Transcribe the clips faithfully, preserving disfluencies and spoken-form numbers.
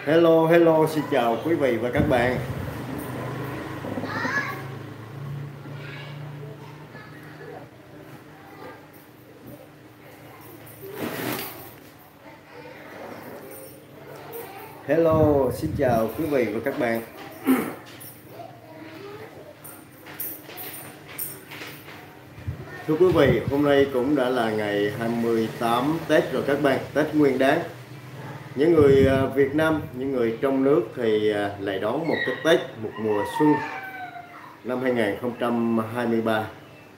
Hello, hello, xin chào quý vị và các bạn. Hello, xin chào quý vị và các bạn. Thưa quý vị, hôm nay cũng đã là ngày hai mươi tám Tết rồi các bạn, Tết Nguyên Đán. Những người Việt Nam, những người trong nước thì lại đón một cái Tết, một mùa xuân năm hai nghìn không trăm hai mươi ba.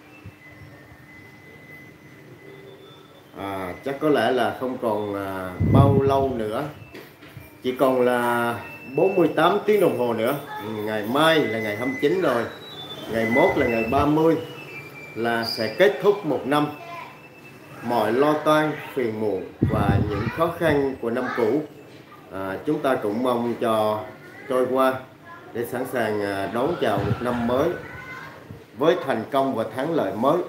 À, chắc có lẽ là không còn à, bao lâu nữa, chỉ còn là bốn mươi tám tiếng đồng hồ nữa. Ngày mai là ngày hai mươi chín rồi, ngày mốt là ngày ba mươi là sẽ kết thúc một năm. Mọi lo toan, phiền muộn và những khó khăn của năm cũ à, chúng ta cũng mong cho trôi qua để sẵn sàng đón chào một năm mới với thành công và thắng lợi mới.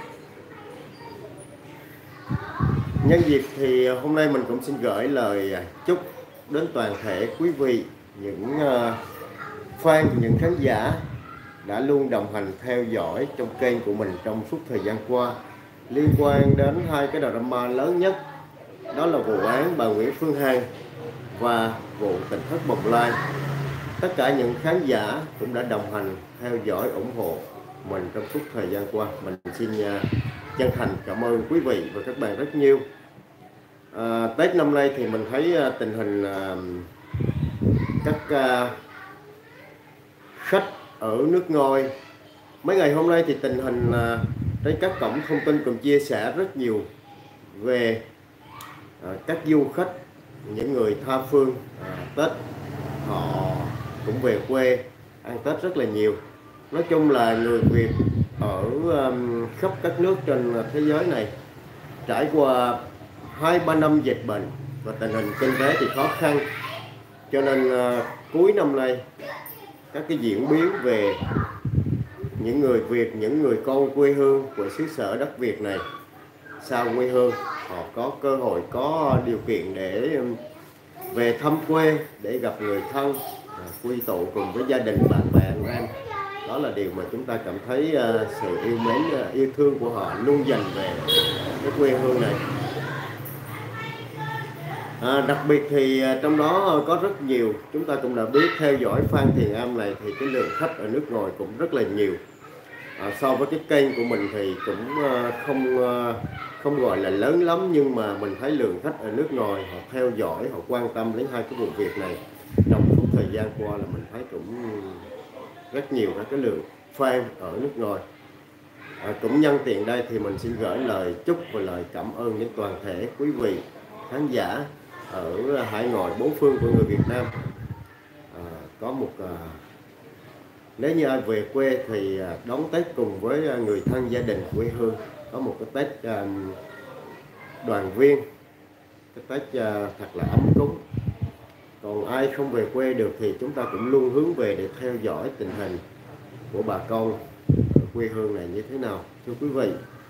Nhân dịp thì hôm nay mình cũng xin gửi lời chúc đến toàn thể quý vị, những fan, những khán giả đã luôn đồng hành theo dõi trong kênh của mình trong suốt thời gian qua, liên quan đến hai cái drama lớn nhất, đó là vụ án bà Nguyễn Phương Hằng và vụ Tỉnh Thất Bồng Lai. Tất cả những khán giả cũng đã đồng hành theo dõi, ủng hộ mình trong suốt thời gian qua. Mình xin chân thành cảm ơn quý vị và các bạn rất nhiều. À, Tết năm nay thì mình thấy tình hình à, các à, khách ở nước ngoài mấy ngày hôm nay thì tình hình à, trên các cổng thông tin cũng chia sẻ rất nhiều về à, các du khách, những người tha phương à, Tết họ cũng về quê ăn Tết rất là nhiều. Nói chung là người Việt ở um, khắp các nước trên thế giới này trải qua hai ba năm dịch bệnh và tình hình kinh tế thì khó khăn, cho nên uh, cuối năm nay các cái diễn biến về những người Việt, những người con quê hương của xứ sở đất Việt này sau quê hương, họ có cơ hội, có điều kiện để về thăm quê, để gặp người thân, quy tụ cùng với gia đình, bạn bè, anh em. Đó là điều mà chúng ta cảm thấy uh, sự yêu mến, uh, yêu thương của họ luôn dành về cái quê hương này. À, đặc biệt thì uh, trong đó có rất nhiều, chúng ta cũng đã biết, theo dõi Phan Thiền Am này thì cái lượng khách ở nước ngoài cũng rất là nhiều. À, so với cái kênh của mình thì cũng uh, không uh, không gọi là lớn lắm, nhưng mà mình thấy lượng khách ở nước ngoài họ theo dõi, họ quan tâm đến hai cái vụ việc này trong suốt thời gian qua là mình thấy cũng rất nhiều các cái lượng fan ở nước ngoài. À, cũng nhân tiện đây thì mình xin gửi lời chúc và lời cảm ơn đến toàn thể quý vị khán giả ở hải ngoại bốn phương của người Việt Nam. À, có một à, nếu như ai về quê thì đón Tết cùng với người thân, gia đình, quê hương, có một cái Tết à, đoàn viên, cái Tết à, thật là ấm cúng. Còn ai không về quê được thì chúng ta cũng luôn hướng về để theo dõi tình hình của bà con ở quê hương này như thế nào, thưa quý vị.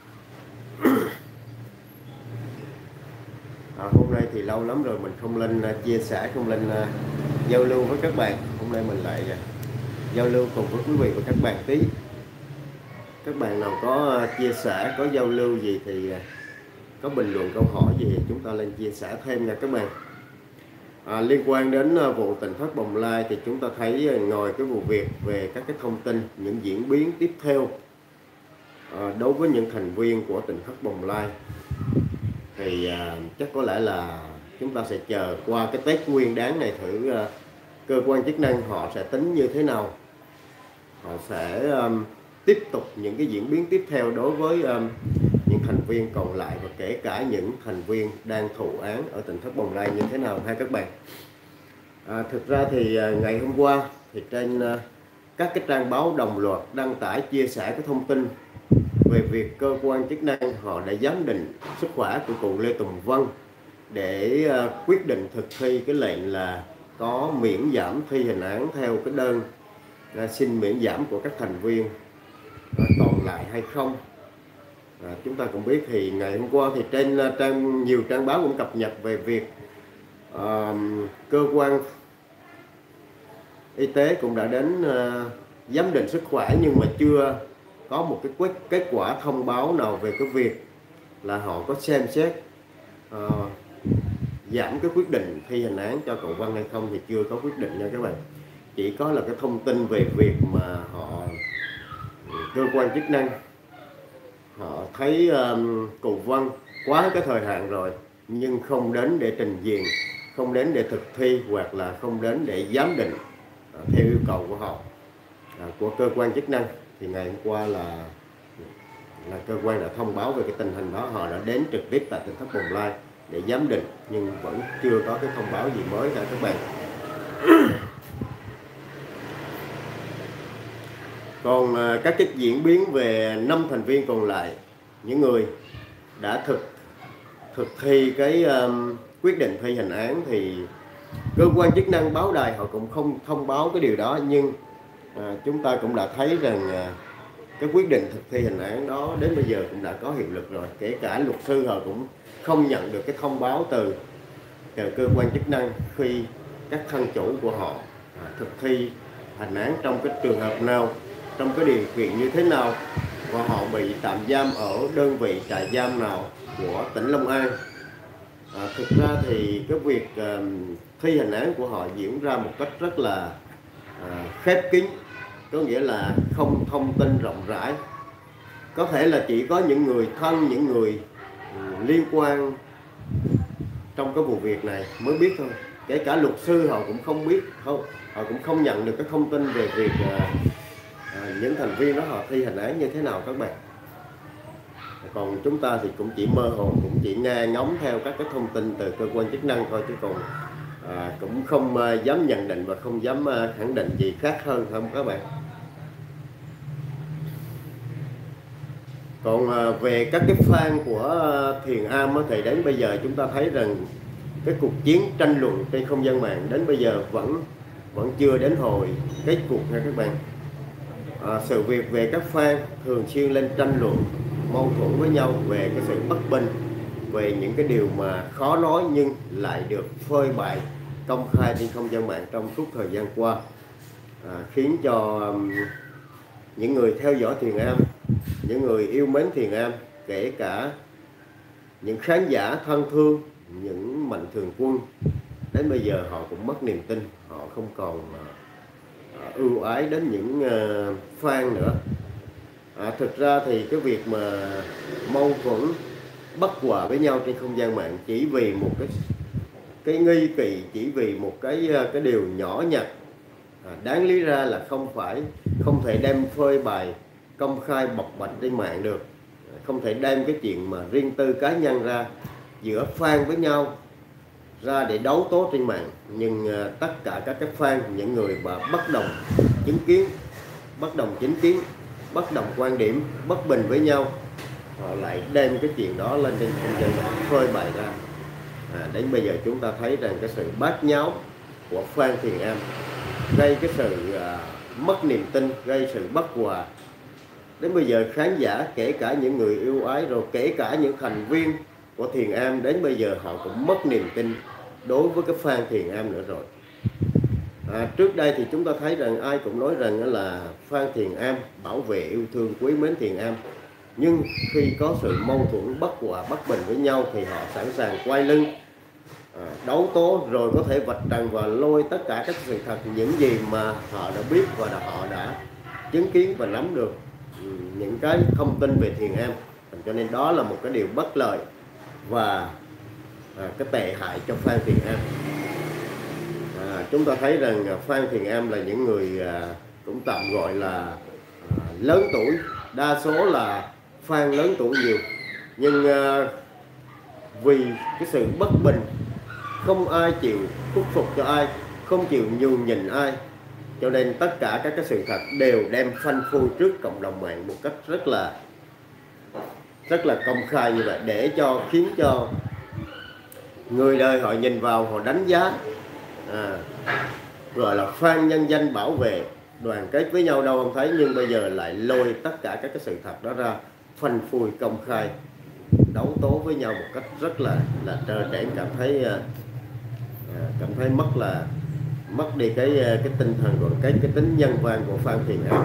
À, hôm nay thì lâu lắm rồi mình không lên uh, chia sẻ, không lên uh, giao lưu với các bạn. Hôm nay mình lại uh, giao lưu cùng với quý vị và các bạn tí. Các bạn nào có uh, chia sẻ, có giao lưu gì thì uh, có bình luận, câu hỏi gì thì chúng ta lên chia sẻ thêm nha các bạn. À, liên quan đến uh, vụ Tỉnh Thất Bồng Lai thì chúng ta thấy uh, ngoài cái vụ việc về các cái thông tin, những diễn biến tiếp theo uh, đối với những thành viên của Tỉnh Thất Bồng Lai thì uh, chắc có lẽ là chúng ta sẽ chờ qua cái Tết Nguyên Đán này thử uh, cơ quan chức năng họ sẽ tính như thế nào, họ sẽ um, tiếp tục những cái diễn biến tiếp theo đối với um, những thành viên còn lại, và kể cả những thành viên đang thụ án ở Tỉnh Thất Bồng Lai như thế nào ha các bạn. À, thực ra thì uh, ngày hôm qua thì trên uh, các cái trang báo đồng loạt đăng tải chia sẻ cái thông tin về việc cơ quan chức năng họ đã giám định sức khỏe của cụ Lê Tùng Vân để uh, quyết định thực thi cái lệnh là có miễn giảm thi hành án theo cái đơn uh, xin miễn giảm của các thành viên uh, còn lại hay không. À, chúng ta cũng biết thì ngày hôm qua thì trên uh, trang nhiều trang báo cũng cập nhật về việc uh, cơ quan y tế cũng đã đến uh, giám định sức khỏe, nhưng mà chưa có một cái kết, kết quả thông báo nào về cái việc là họ có xem xét uh, giảm cái quyết định thi hành án cho cậu Văn hay không, thì chưa có quyết định nha các bạn. Chỉ có là cái thông tin về việc mà họ, cơ quan chức năng họ thấy um, cậu Văn quá cái thời hạn rồi nhưng không đến để trình diện, không đến để thực thi, hoặc là không đến để giám định uh, theo yêu cầu của họ, uh, của cơ quan chức năng. Thì ngày hôm qua là là cơ quan đã thông báo về cái tình hình đó, họ đã đến trực tiếp tại tỉnh Thất Bồng Lai để giám định, nhưng vẫn chưa có cái thông báo gì mới cả các bạn. Còn uh, các cái diễn biến về năm thành viên còn lại, những người đã thực thực thi cái um, quyết định thi hành án, thì cơ quan chức năng báo đài họ cũng không thông báo cái điều đó, nhưng à, chúng ta cũng đã thấy rằng à, cái quyết định thực thi hành án đó đến bây giờ cũng đã có hiệu lực rồi. Kể cả luật sư họ cũng không nhận được cái thông báo từ, từ cơ quan chức năng khi các thân chủ của họ à, thực thi hành án trong cái trường hợp nào, trong cái điều kiện như thế nào, và họ bị tạm giam ở đơn vị trại giam nào của tỉnh Long An. À, thực ra thì cái việc uh, thi hành án của họ diễn ra một cách rất là uh, khép kín, có nghĩa là không thông tin rộng rãi. Có thể là chỉ có những người thân, những người uh, liên quan trong cái vụ việc này mới biết thôi. Kể cả luật sư họ cũng không biết, không, họ cũng không nhận được cái thông tin về việc uh, uh, những thành viên đó họ thi hành án như thế nào các bạn. Còn chúng ta thì cũng chỉ mơ hồ, cũng chỉ nghe ngóng theo các cái thông tin từ cơ quan chức năng thôi, chứ còn à, cũng không à, dám nhận định và không dám à, khẳng định gì khác hơn không các bạn. Còn à, về các cái fan của à, Thiền Am á, thì đến bây giờ chúng ta thấy rằng cái cuộc chiến tranh luận trên không gian mạng đến bây giờ vẫn vẫn chưa đến hồi kết cục nha các bạn. À, sự việc về các fan thường xuyên lên tranh luận, mâu thuẫn với nhau về cái sự bất bình, về những cái điều mà khó nói nhưng lại được phơi bày công khai trên không gian mạng trong suốt thời gian qua, à, khiến cho um, những người theo dõi Thiền Am, những người yêu mến Thiền Am, kể cả những khán giả thân thương, những mạnh thường quân, đến bây giờ họ cũng mất niềm tin, họ không còn uh, ưu ái đến những uh, fan nữa. À, thực ra thì cái việc mà mâu thuẫn bất hòa với nhau trên không gian mạng chỉ vì một cái cái nghi kỵ, chỉ vì một cái cái điều nhỏ nhặt, à, đáng lý ra là không phải không thể đem phơi bày công khai bộc bạch trên mạng được, không thể đem cái chuyện mà riêng tư cá nhân ra giữa fan với nhau ra để đấu tố trên mạng. Nhưng à, tất cả các cái fan, những người mà bất đồng chứng kiến, bất đồng chính kiến, bất đồng quan điểm, bất bình với nhau, họ lại đem cái chuyện đó lên trên không gian mạng phơi bày ra. À, đến bây giờ chúng ta thấy rằng cái sự bát nháo của fan Thiền Am gây cái sự à, mất niềm tin, gây sự bất hòa. Đến bây giờ khán giả, kể cả những người yêu ái, rồi kể cả những thành viên của Thiền Am, đến bây giờ họ cũng mất niềm tin đối với cái fan Thiền Am nữa rồi. À, trước đây thì chúng ta thấy rằng ai cũng nói rằng là fan Thiền Am bảo vệ, yêu thương, quý mến Thiền Am, nhưng khi có sự mâu thuẫn bất hòa, bất bình với nhau thì họ sẵn sàng quay lưng, à, đấu tố, rồi có thể vạch trần và lôi tất cả các sự thật, những gì mà họ đã biết và đã, họ đã chứng kiến và nắm được những cái thông tin về Thiền Am. Cho nên đó là một cái điều bất lợi và à, cái tệ hại cho fan Thiền Am. À, chúng ta thấy rằng fan Thiền Am là những người à, cũng tạm gọi là à, lớn tuổi, đa số là fan lớn tuổi nhiều, nhưng à, vì cái sự bất bình, không ai chịu khuất phục cho ai, không chịu nhường nhịn ai, cho nên tất cả các cái sự thật đều đem phanh phui trước cộng đồng mạng một cách rất là rất là công khai như vậy, để cho khiến cho người đời họ nhìn vào, họ đánh giá, à, gọi là fan nhân danh bảo vệ, đoàn kết với nhau đâu không thấy, nhưng bây giờ lại lôi tất cả các cái sự thật đó ra phanh phui công khai, đấu tố với nhau một cách rất là là trơ trẽn, cảm thấy à, cảm thấy mất là mất đi cái cái tinh thần đoàn kết, cái tính nhân văn của Phan Thiền Am,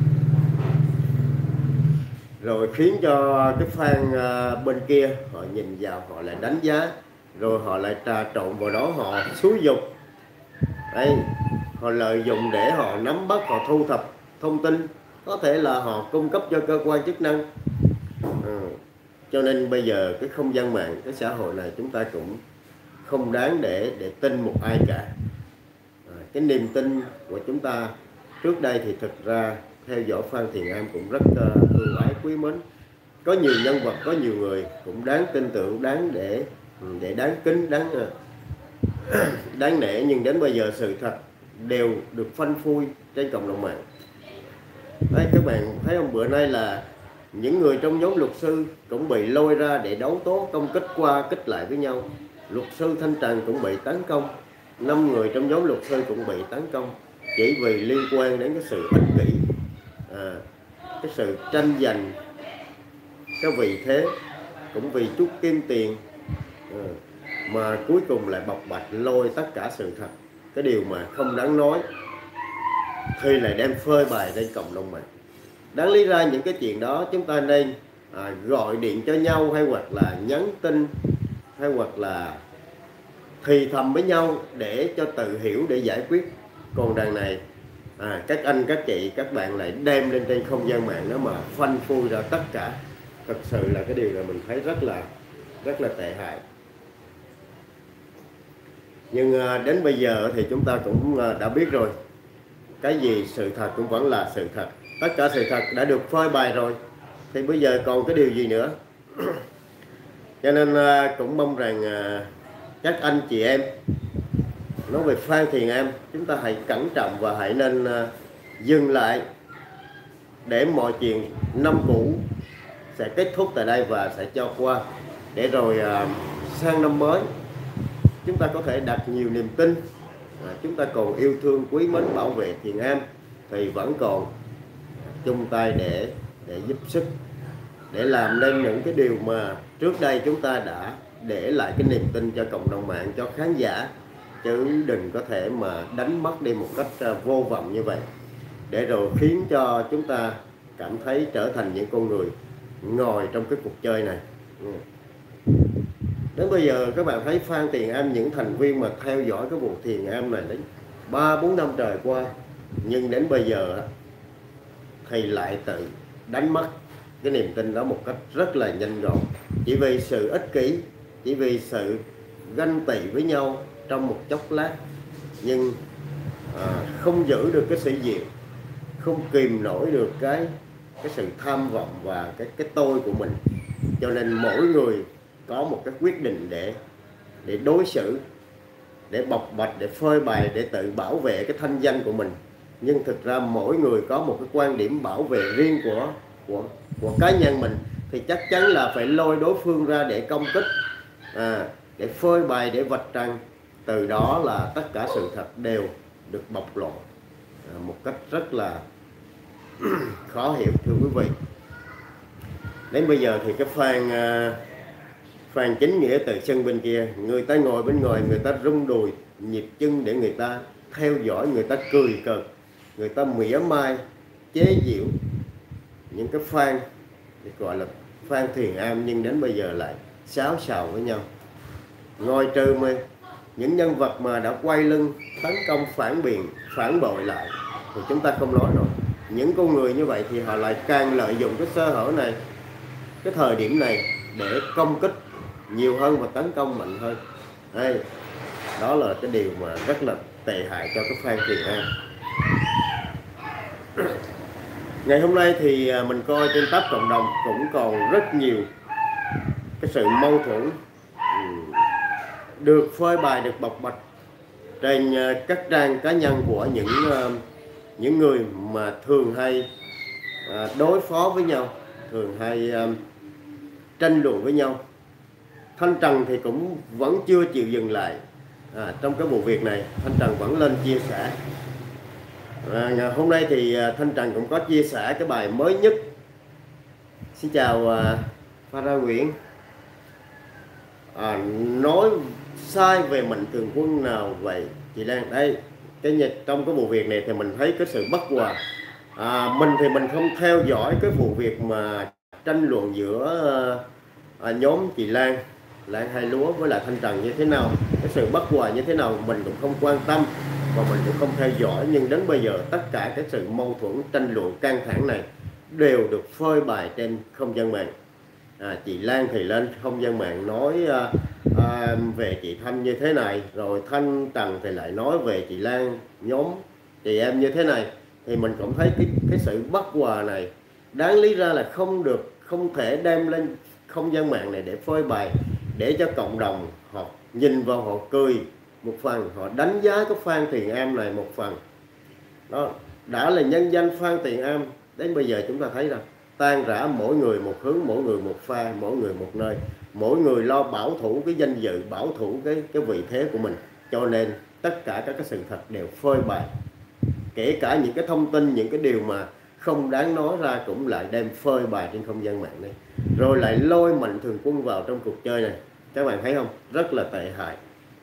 rồi khiến cho cái fan uh, bên kia họ nhìn vào, họ lại đánh giá, rồi họ lại trà trộn vào đó, họ xúi dục. Đây, họ lợi dụng để họ nắm bắt, họ thu thập thông tin, có thể là họ cung cấp cho cơ quan chức năng. Ừ. Cho nên bây giờ cái không gian mạng, cái xã hội này chúng ta cũng không đáng để để tin một ai cả. À, cái niềm tin của chúng ta trước đây thì thực ra theo dõi Phan Thiền Am cũng rất uh, ưu ái quý mến, có nhiều nhân vật, có nhiều người cũng đáng tin tưởng, đáng để để đáng kính, đáng uh, đáng nể, nhưng đến bây giờ sự thật đều được phanh phui trên cộng đồng mạng. Đấy, các bạn thấy không, bữa nay là những người trong nhóm luật sư cũng bị lôi ra để đấu tố, công kích qua kích lại với nhau. Luật sư Thanh Trần cũng bị tấn công, năm người trong nhóm luật sư cũng bị tấn công, chỉ vì liên quan đến cái sự ích kỷ, à, cái sự tranh giành, cái vị thế, cũng vì chút kim tiền, à, mà cuối cùng lại bộc bạch lôi tất cả sự thật, cái điều mà không đáng nói thì lại đem phơi bày trên cộng đồng mạng. Đáng lý ra những cái chuyện đó chúng ta nên à, gọi điện cho nhau, hay hoặc là nhắn tin, hay hoặc là thì thầm với nhau để cho tự hiểu, để giải quyết. Còn đằng này à, các anh các chị các bạn lại đem lên trên không gian mạng đó mà phanh phui ra tất cả. Thật sự là cái điều này mình thấy rất là rất là tệ hại. Nhưng à, đến bây giờ thì chúng ta cũng à, đã biết rồi, cái gì sự thật cũng vẫn là sự thật, tất cả sự thật đã được phơi bày rồi, thì bây giờ còn cái điều gì nữa. Cho nên à, cũng mong rằng à, các anh chị em nói về Phan Thiền Am, chúng ta hãy cẩn trọng và hãy nên uh, dừng lại, để mọi chuyện năm cũ sẽ kết thúc tại đây và sẽ cho qua, để rồi uh, sang năm mới chúng ta có thể đặt nhiều niềm tin, uh, chúng ta còn yêu thương quý mến bảo vệ Thiền Am thì vẫn còn chung tay để để giúp sức, để làm nên những cái điều mà trước đây chúng ta đã để lại cái niềm tin cho cộng đồng mạng, cho khán giả, chứ đừng có thể mà đánh mất đi một cách vô vọng như vậy, để rồi khiến cho chúng ta cảm thấy trở thành những con người ngồi trong cái cuộc chơi này. Đến bây giờ các bạn thấy Phan Thiền Am, những thành viên mà theo dõi cái vụ Thiền Am này đến ba bốn năm trời qua, nhưng đến bây giờ thì lại tự đánh mất cái niềm tin đó một cách rất là nhanh gọn, chỉ vì sự ích kỷ, chỉ vì sự ganh tị với nhau trong một chốc lát, nhưng à, không giữ được cái sĩ diện, không kìm nổi được cái cái sự tham vọng và cái cái tôi của mình, cho nên mỗi người có một cái quyết định để để đối xử, để bộc bạch, để phơi bày, để tự bảo vệ cái thanh danh của mình. Nhưng thực ra mỗi người có một cái quan điểm bảo vệ riêng của của của cá nhân mình, thì chắc chắn là phải lôi đối phương ra để công kích, à, để phơi bày, để vạch trần. Từ đó là tất cả sự thật đều được bộc lộ à, một cách rất là khó hiểu, thưa quý vị. Đến bây giờ thì cái Phan uh, Phan Chính Nghĩa từ sân bên kia, người ta ngồi bên ngoài, người ta rung đùi nhịp chân để người ta theo dõi, người ta cười cợt, người ta mỉa mai chế giễu những cái fan gọi là Phan Thiền Am, nhưng đến bây giờ lại xáo xào với nhau. Ngoài trừ mà những nhân vật mà đã quay lưng tấn công, phản biện, phản bội lại thì chúng ta không nói rồi. Những con người như vậy thì họ lại càng lợi dụng cái sơ hở này, cái thời điểm này để công kích nhiều hơn và tấn công mạnh hơn. Đây, đó là cái điều mà rất là tệ hại cho cái Phan Thiền Am. Ngày hôm nay thì mình coi trên tab cộng đồng cũng còn rất nhiều cái sự mâu thuẫn được phơi bày, được bộc bạch trên các trang cá nhân của những những người mà thường hay đối phó với nhau, thường hay tranh luận với nhau. Thanh Trần thì cũng vẫn chưa chịu dừng lại à, trong cái vụ việc này. Thanh Trần vẫn lên chia sẻ. À, hôm nay thì Thanh Trần cũng có chia sẻ cái bài mới nhất. Xin chào uh, Phara Nguyễn. À, nói sai về Mạnh Thường Quân nào vậy chị Lan? Đây, cái trong cái vụ việc này thì mình thấy cái sự bất hòa. À, mình thì mình không theo dõi cái vụ việc mà tranh luận giữa à, nhóm chị Lan Lan Hai Lúa với lại Thanh Trần như thế nào, cái sự bất hòa như thế nào mình cũng không quan tâm và mình cũng không theo dõi. Nhưng đến bây giờ tất cả cái sự mâu thuẫn tranh luận căng thẳng này đều được phơi bày trên không gian mạng. À, chị Lan thì lên không gian mạng nói à, à, về chị Thanh như thế này, rồi Thanh Trần thì lại nói về chị Lan, nhóm chị em như thế này. Thì mình cũng thấy cái, cái sự bất hòa này đáng lý ra là không được, không thể đem lên không gian mạng này để phơi bày, để cho cộng đồng họ nhìn vào họ cười một phần, họ đánh giá cái Phan Tiền Em này một phần. Đó, đã là nhân danh Phan Tiền Em, đến bây giờ chúng ta thấy rằng tan rã, mỗi người một hướng, mỗi người một pha, mỗi người một nơi, mỗi người lo bảo thủ cái danh dự, bảo thủ cái cái vị thế của mình, cho nên tất cả các cái sự thật đều phơi bày, kể cả những cái thông tin, những cái điều mà không đáng nói ra cũng lại đem phơi bày trên không gian mạng này, rồi lại lôi Mạnh Thường Quân vào trong cuộc chơi này. Các bạn thấy không, rất là tệ hại.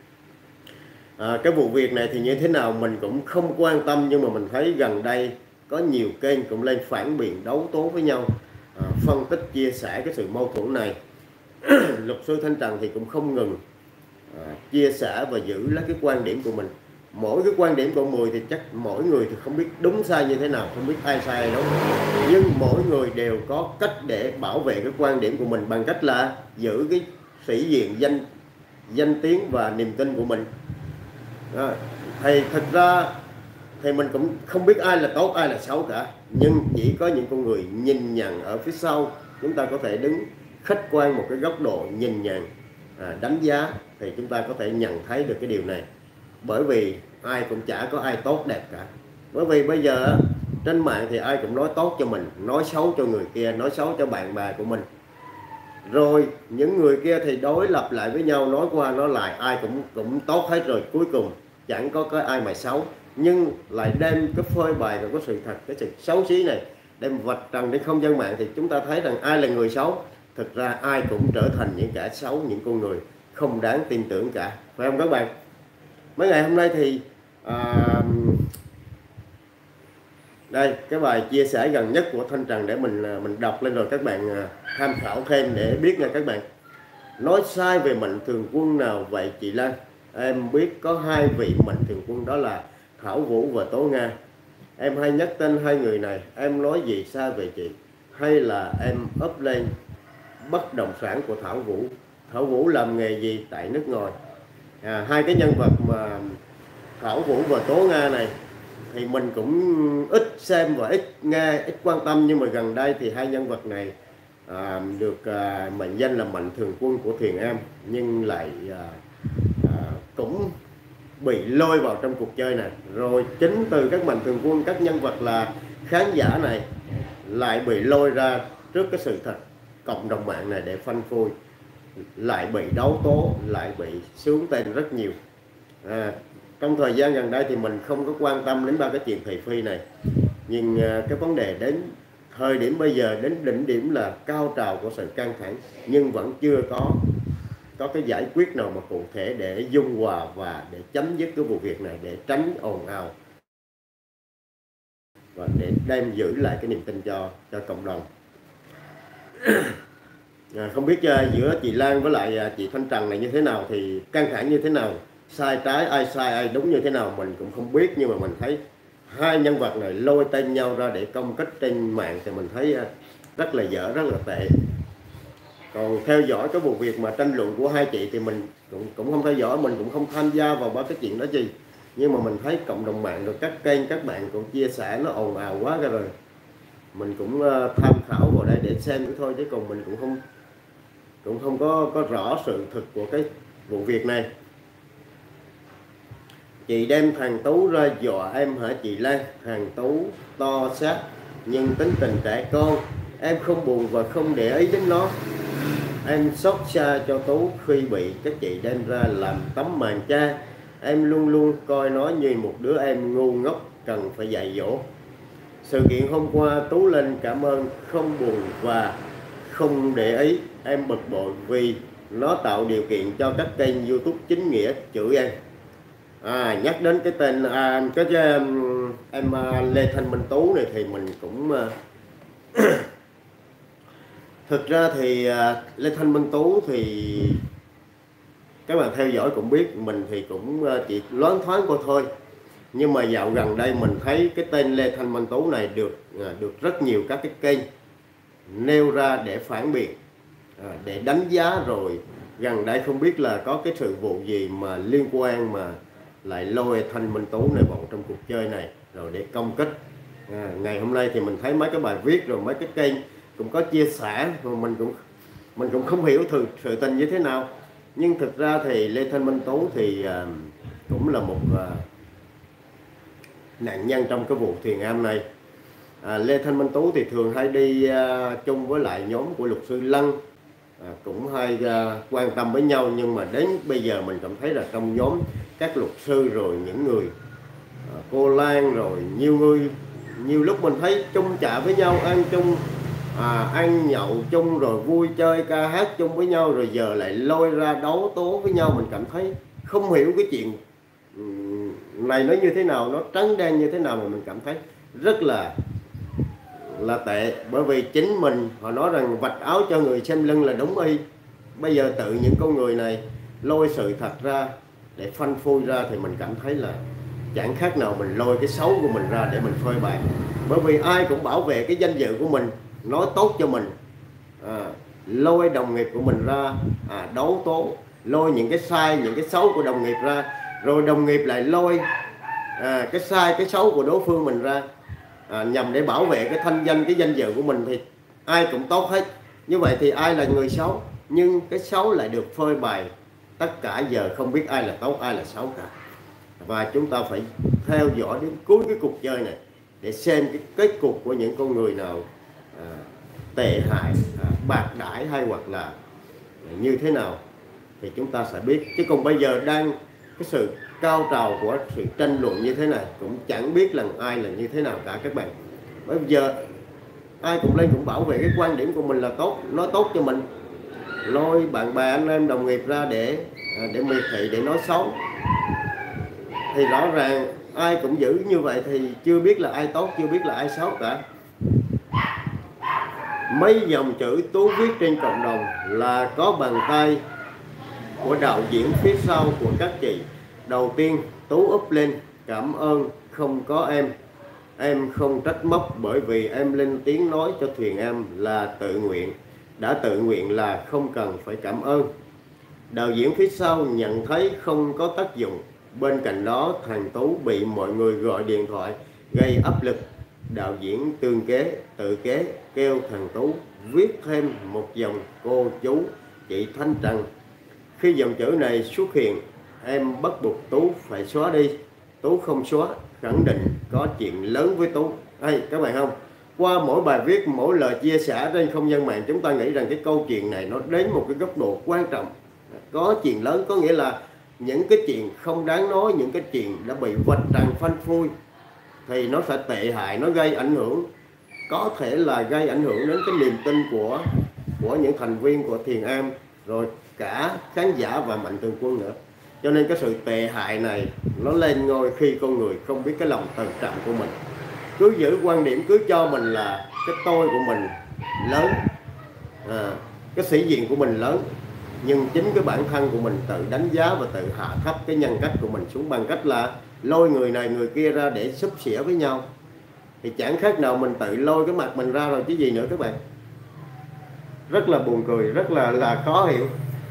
À, cái vụ việc này thì như thế nào mình cũng không quan tâm, nhưng mà mình thấy gần đây có nhiều kênh cũng lên phản biện, đấu tố với nhau, à, phân tích chia sẻ cái sự mâu thuẫn này. Luật sư Thanh Trần thì cũng không ngừng à, chia sẻ và giữ lấy cái quan điểm của mình. Mỗi cái quan điểm của người thì chắc mỗi người thì không biết đúng sai như thế nào, không biết ai sai ai đúng, nhưng mỗi người đều có cách để bảo vệ cái quan điểm của mình bằng cách là giữ cái sĩ diện, danh danh tiếng và niềm tin của mình. À, thì thực ra thì mình cũng không biết ai là tốt ai là xấu cả, nhưng chỉ có những con người nhìn nhận ở phía sau, chúng ta có thể đứng khách quan một cái góc độ nhìn nhận, à, đánh giá thì chúng ta có thể nhận thấy được cái điều này. Bởi vì ai cũng chả có ai tốt đẹp cả. Bởi vì bây giờ trên mạng thì ai cũng nói tốt cho mình, nói xấu cho người kia, nói xấu cho bạn bè của mình, rồi những người kia thì đối lập lại với nhau, nói qua nói lại, ai cũng cũng tốt hết, rồi cuối cùng chẳng có cái ai mà xấu, nhưng lại đem cái phơi bày và cái sự thật, cái sự xấu xí này đem vạch trần trên không gian mạng, thì chúng ta thấy rằng ai là người xấu. Thực ra ai cũng trở thành những kẻ xấu, những con người không đáng tin tưởng cả, phải không các bạn? Mấy ngày hôm nay thì à, đây cái bài chia sẻ gần nhất của Thanh Trần để mình mình đọc lên rồi các bạn tham khảo thêm để biết nha các bạn. Nói sai về Mạnh Thường Quân nào vậy chị Lan? Em biết có hai vị Mạnh Thường Quân, đó là Thảo Vũ và Tố Nga. Em hay nhắc tên hai người này, em nói gì sai về chị? Hay là em up lên bất động sản của Thảo Vũ? Thảo Vũ làm nghề gì tại nước ngoài? À, hai cái nhân vật mà Thảo Vũ và Tố Nga này thì mình cũng ít xem và ít nghe, ít quan tâm, nhưng mà gần đây thì hai nhân vật này à, được à, mệnh danh là Mạnh Thường Quân của Thiền Am, nhưng lại à, à, cũng bị lôi vào trong cuộc chơi này. Rồi chính từ các Mạnh Thường Quân, các nhân vật là khán giả này lại bị lôi ra trước cái sự thật cộng đồng mạng này để phanh phui, lại bị đấu tố, lại bị sướng tên rất nhiều. À, trong thời gian gần đây thì mình không có quan tâm đến ba cái chuyện thị phi này, nhưng cái vấn đề đến thời điểm bây giờ, đến đỉnh điểm là cao trào của sự căng thẳng, nhưng vẫn chưa có có cái giải quyết nào mà cụ thể để dung hòa và để chấm dứt cái vụ việc này, để tránh ồn ào và để đem giữ lại cái niềm tin cho cho cộng đồng. À, không biết uh, giữa chị Lan với lại uh, chị Thanh Trần này như thế nào, thì căng thẳng như thế nào, sai trái, ai sai ai đúng như thế nào mình cũng không biết, nhưng mà mình thấy hai nhân vật này lôi tên nhau ra để công kích trên mạng thì mình thấy uh, rất là dở, rất là tệ. Còn theo dõi cái vụ việc mà tranh luận của hai chị thì mình cũng, cũng không theo dõi, mình cũng không tham gia vào ba cái chuyện đó gì, nhưng mà mình thấy cộng đồng mạng rồi các kênh các bạn cũng chia sẻ nó ồn ào quá ra rồi, mình cũng uh, tham khảo vào đây để xem nữa thôi, chứ còn mình cũng không cũng không có có rõ sự thực của cái vụ việc này. Chị đem thằng Tú ra dọa em hả chị Lan? Thằng Tú to xác nhưng tính tình trẻ con, em không buồn và không để ý đến nó. Em xót xa cho Tú khi bị các chị đem ra làm tấm màn cha. Em luôn luôn coi nó như một đứa em ngu ngốc cần phải dạy dỗ. Sự kiện hôm qua Tú lên cảm ơn, không buồn và không để ý. Em bực bội vì nó tạo điều kiện cho các kênh YouTube chính nghĩa chửi em. À, nhắc đến cái tên à, cái, cái em, em à, Lê Thanh Minh Tú này thì mình cũng à, thực ra thì à, Lê Thanh Minh Tú thì các bạn theo dõi cũng biết, mình thì cũng à, chỉ loáng thoáng qua thôi, nhưng mà dạo gần đây mình thấy cái tên Lê Thanh Minh Tú này được à, được rất nhiều các cái kênh nêu ra để phản biện, à, để đánh giá. Rồi gần đây không biết là có cái sự vụ gì mà liên quan mà lại lôi Thanh Minh Tú này vào trong cuộc chơi này rồi để công kích. À, ngày hôm nay thì mình thấy mấy cái bài viết rồi mấy cái kênh cũng có chia sẻ, mà mình cũng mình cũng không hiểu sự sự tình như thế nào. Nhưng thực ra thì Lê Thanh Minh Tú thì à, cũng là một à, nạn nhân trong cái vụ Thiền Am này. à, Lê Thanh Minh Tú thì thường hay đi à, chung với lại nhóm của luật sư Lân, à, cũng hay à, quan tâm với nhau. Nhưng mà đến bây giờ mình cảm thấy là trong nhóm các luật sư rồi những người à, cô Lan rồi nhiều người, nhiều lúc mình thấy chung chạ với nhau, ăn chung, à, ăn nhậu chung rồi vui chơi ca hát chung với nhau, rồi giờ lại lôi ra đấu tố với nhau. Mình cảm thấy không hiểu cái chuyện này nó như thế nào, nó trắng đen như thế nào, mà mình cảm thấy rất là là tệ. Bởi vì chính mình họ nói rằng vạch áo cho người xem lưng là đúng y. Bây giờ tự những con người này lôi sự thật ra để phanh phui ra thì mình cảm thấy là chẳng khác nào mình lôi cái xấu của mình ra để mình phơi bày. Bởi vì ai cũng bảo vệ cái danh dự của mình, nói tốt cho mình, à, lôi đồng nghiệp của mình ra à, đấu tố, lôi những cái sai những cái xấu của đồng nghiệp ra, rồi đồng nghiệp lại lôi à, cái sai cái xấu của đối phương mình ra, à, nhằm để bảo vệ cái thanh danh cái danh dự của mình. Thì ai cũng tốt hết, như vậy thì ai là người xấu? Nhưng cái xấu lại được phơi bày, tất cả giờ không biết ai là tốt ai là xấu cả. Và chúng ta phải theo dõi đến cuối cái cuộc chơi này để xem cái kết cục của những con người nào à, tệ hại, à, bạc đãi hay hoặc là như thế nào thì chúng ta sẽ biết. Chứ còn bây giờ đang cái sự cao trào của sự tranh luận như thế này, cũng chẳng biết là ai là như thế nào cả các bạn. Bây giờ ai cũng lên cũng bảo vệ cái quan điểm của mình là tốt, nói tốt cho mình, lôi bạn bè anh em đồng nghiệp ra để để miệt thị, để nói xấu. Thì rõ ràng ai cũng giữ như vậy thì chưa biết là ai tốt, chưa biết là ai xấu cả. Mấy dòng chữ Tú viết trên cộng đồng là có bàn tay của đạo diễn phía sau của các chị. Đầu tiên Tú úp lên: cảm ơn không có em, em không trách móc, bởi vì em lên tiếng nói cho Thuyền Am là tự nguyện, đã tự nguyện là không cần phải cảm ơn. Đạo diễn phía sau nhận thấy không có tác dụng. Bên cạnh đó thằng Tú bị mọi người gọi điện thoại gây áp lực. Đạo diễn tương kế tự kế kêu thằng Tú viết thêm một dòng cô chú chị Thanh Trần. Khi dòng chữ này xuất hiện, em bắt buộc Tú phải xóa đi. Tú không xóa, khẳng định có chuyện lớn với Tú. Hay các bạn không? Qua mỗi bài viết, mỗi lời chia sẻ trên không gian mạng, chúng ta nghĩ rằng cái câu chuyện này nó đến một cái góc độ quan trọng. Có chuyện lớn, có nghĩa là những cái chuyện không đáng nói, những cái chuyện đã bị vạch trần phanh phui thì nó sẽ tệ hại, nó gây ảnh hưởng, có thể là gây ảnh hưởng đến cái niềm tin của của những thành viên của Thiền Am, rồi cả khán giả và Mạnh Thường Quân nữa. Cho nên cái sự tệ hại này nó lên ngôi khi con người không biết cái lòng tự trọng của mình, cứ giữ quan điểm, cứ cho mình là cái tôi của mình lớn, à, cái sĩ diện của mình lớn, nhưng chính cái bản thân của mình tự đánh giá và tự hạ thấp cái nhân cách của mình xuống bằng cách là lôi người này người kia ra để xúc xỉa với nhau. Thì chẳng khác nào mình tự lôi cái mặt mình ra rồi chứ gì nữa các bạn. Rất là buồn cười, rất là là khó hiểu.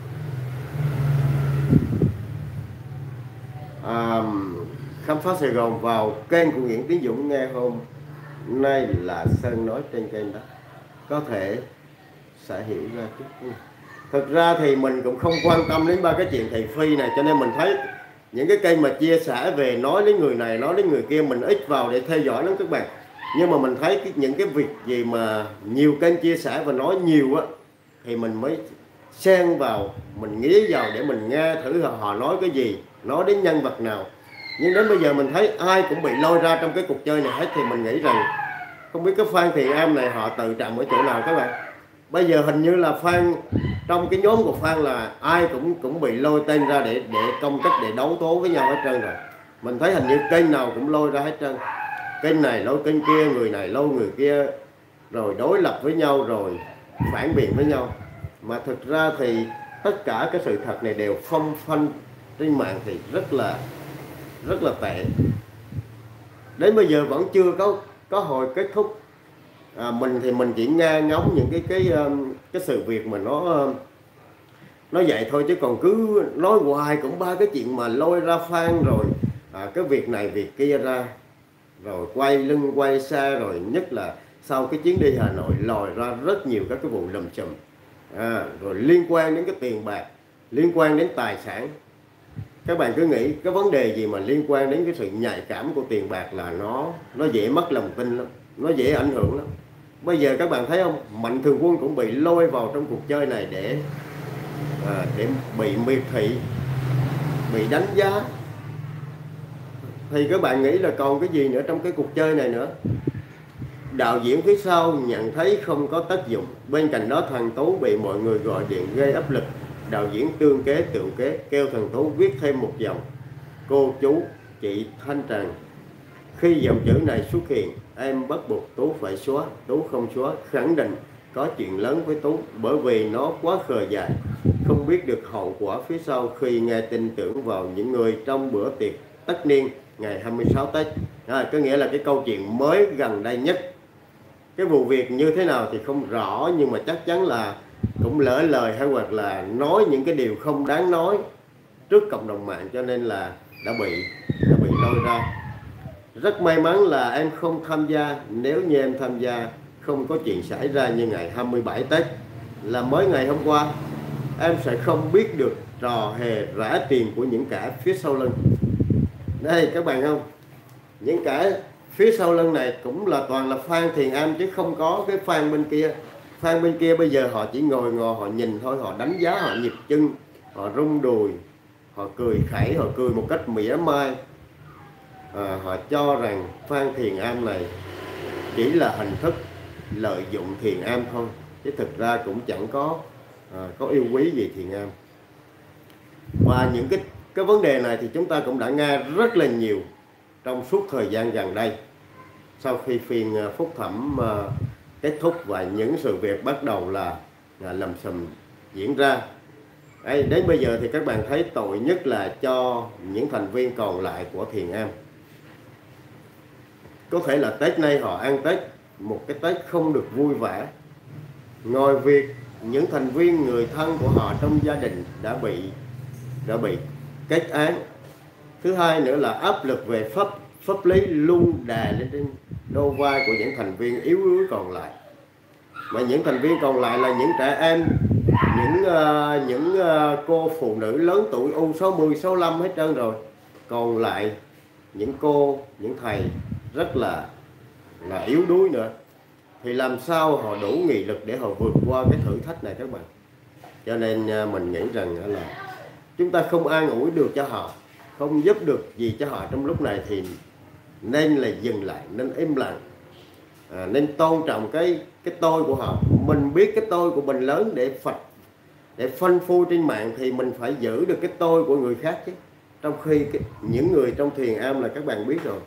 À, khám phá Sài Gòn vào kênh của Nguyễn Tiến Dũng nghe hôm nay là Sơn nói trên kênh đó, có thể sẽ hiểu ra chút. Thực ra thì mình cũng không quan tâm đến ba cái chuyện thị phi này, cho nên mình thấy những cái kênh mà chia sẻ về nói đến người này nói đến người kia mình ít vào để theo dõi lắm các bạn. Nhưng mà mình thấy cái, những cái việc gì mà nhiều kênh chia sẻ và nói nhiều á thì mình mới xen vào, mình nghĩ vào để mình nghe thử họ nói cái gì, nói đến nhân vật nào. Nhưng đến bây giờ mình thấy ai cũng bị lôi ra trong cái cuộc chơi này hết, thì mình nghĩ rằng không biết cái Phan Thiền Am này họ tự trọng ở chỗ nào các bạn. Bây giờ hình như là Phan, trong cái nhóm của Phan là ai cũng cũng bị lôi tên ra để để công kích, để đấu tố với nhau hết trơn rồi. Mình thấy hình như kênh nào cũng lôi ra hết trơn, kênh này lôi kênh kia, người này lôi người kia, rồi đối lập với nhau, rồi phản biện với nhau. Mà thực ra thì tất cả cái sự thật này đều phong phanh trên mạng thì rất là rất là tệ. Đến bây giờ vẫn chưa có có hồi kết thúc. À, mình thì mình chỉ nghe ngóng những cái cái cái sự việc mà nó nó vậy thôi, chứ còn cứ nói hoài cũng ba cái chuyện mà lôi ra Phan, rồi à, cái việc này việc kia ra, rồi quay lưng quay xa, rồi nhất là sau cái chuyến đi Hà Nội lòi ra rất nhiều các cái vụ lùm xùm, à, rồi liên quan đến cái tiền bạc, liên quan đến tài sản. Các bạn cứ nghĩ cái vấn đề gì mà liên quan đến cái sự nhạy cảm của tiền bạc là nó nó dễ mất lòng tin lắm, nó dễ ảnh hưởng lắm. Bây giờ các bạn thấy không, Mạnh Thường Quân cũng bị lôi vào trong cuộc chơi này để à, để bị miệt thị, bị đánh giá. Thì các bạn nghĩ là còn cái gì nữa trong cái cuộc chơi này nữa? Đạo diễn phía sau nhận thấy không có tác dụng. Bên cạnh đó thằng Tú bị mọi người gọi điện gây áp lực. Đạo diễn tương kế tự kế, kêu thằng Tú viết thêm một dòng: cô chú chị Thanh Trần. Khi dòng chữ này xuất hiện, em bắt buộc Tú phải xóa. Tú không xóa, khẳng định có chuyện lớn với Tú, bởi vì nó quá khờ dại, không biết được hậu quả phía sau khi nghe tin tưởng vào những người trong bữa tiệc tất niên ngày hai mươi sáu Tết. À, có nghĩa là cái câu chuyện mới gần đây nhất. Cái vụ việc như thế nào thì không rõ, nhưng mà chắc chắn là cũng lỡ lời hay hoặc là nói những cái điều không đáng nói trước cộng đồng mạng, cho nên là đã bị đã bị lôi ra. Rất may mắn là em không tham gia. Nếu như em tham gia, không có chuyện xảy ra như ngày hai mươi bảy Tết là mới ngày hôm qua, em sẽ không biết được trò hề rã tiền của những kẻ phía sau lưng. Đây các bạn không, những kẻ phía sau lưng này cũng là toàn là Phan Thiền Am, chứ không có cái Phan bên kia. Phan bên kia bây giờ họ chỉ ngồi ngồi họ nhìn thôi, họ đánh giá, họ nhịp chân, họ rung đùi, họ cười khẩy, họ cười một cách mỉa mai. À, họ cho rằng Phan Thiền Am này chỉ là hình thức lợi dụng Thiền Am thôi, chứ thực ra cũng chẳng có à, có yêu quý gì Thiền Am. Và những cái cái vấn đề này thì chúng ta cũng đã nghe rất là nhiều trong suốt thời gian gần đây. Sau khi phiên phúc thẩm uh, kết thúc và những sự việc bắt đầu là, là lầm xùm diễn ra, Đấy, đến bây giờ thì các bạn thấy tội nhất là cho những thành viên còn lại của Thiền Am. Có thể là Tết nay họ ăn Tết một cái Tết không được vui vẻ. Ngoài việc những thành viên người thân của họ trong gia đình đã bị đã bị kết án, thứ hai nữa là áp lực về pháp pháp lý luôn đè lên trên đôi vai của những thành viên yếu đuối còn lại. Mà những thành viên còn lại là những trẻ em, những uh, những uh, cô phụ nữ lớn tuổi U sáu mươi, sáu mươi lăm hết trơn rồi. Còn lại những cô, những thầy rất là là yếu đuối nữa. Thì làm sao họ đủ nghị lực để họ vượt qua cái thử thách này các bạn? Cho nên uh, mình nghĩ rằng là chúng ta không an ủi được cho họ, không giúp được gì cho họ trong lúc này, thì nên là dừng lại, nên im lặng, à, nên tôn trọng cái cái tôi của họ. Mình biết cái tôi của mình lớn để phật để phanh phui trên mạng, thì mình phải giữ được cái tôi của người khác chứ. Trong khi cái, những người trong Thiền Am là các bạn biết rồi,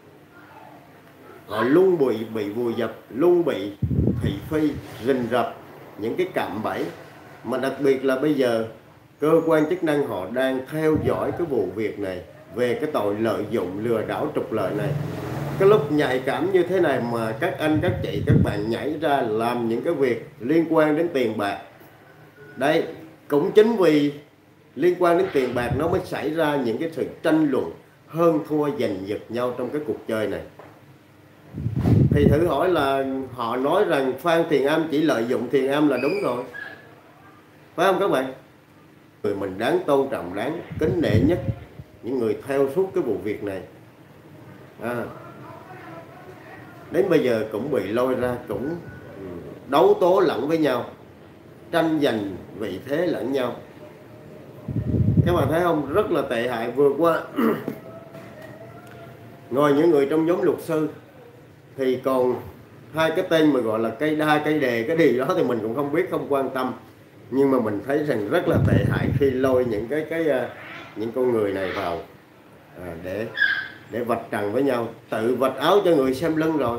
họ luôn bị bị vùi dập, luôn bị thị phi, rình rập những cái cạm bẫy. Mà đặc biệt là bây giờ cơ quan chức năng họ đang theo dõi cái vụ việc này về cái tội lợi dụng, lừa đảo, trục lợi này. Cái lúc nhạy cảm như thế này mà các anh, các chị, các bạn nhảy ra làm những cái việc liên quan đến tiền bạc. Đây, cũng chính vì liên quan đến tiền bạc nó mới xảy ra những cái sự tranh luận hơn thua, giành giật nhau trong cái cuộc chơi này. Thì thử hỏi là họ nói rằng Phan Thiền Am chỉ lợi dụng Thiền Am là đúng rồi, phải không các bạn? Người mình đáng tôn trọng, đáng kính nể nhất, những người theo suốt cái vụ việc này, à, đến bây giờ cũng bị lôi ra, cũng đấu tố lẫn với nhau, tranh giành vị thế lẫn nhau. Các bạn thấy không, rất là tệ hại. Vừa qua ngoài những người trong nhóm luật sư thì còn hai cái tên mà gọi là cây đa cây đề cái gì đó thì mình cũng không biết, không quan tâm, nhưng mà mình thấy rằng rất là tệ hại khi lôi những cái cái những con người này vào à, để để vạch trần với nhau, tự vạch áo cho người xem lưng rồi.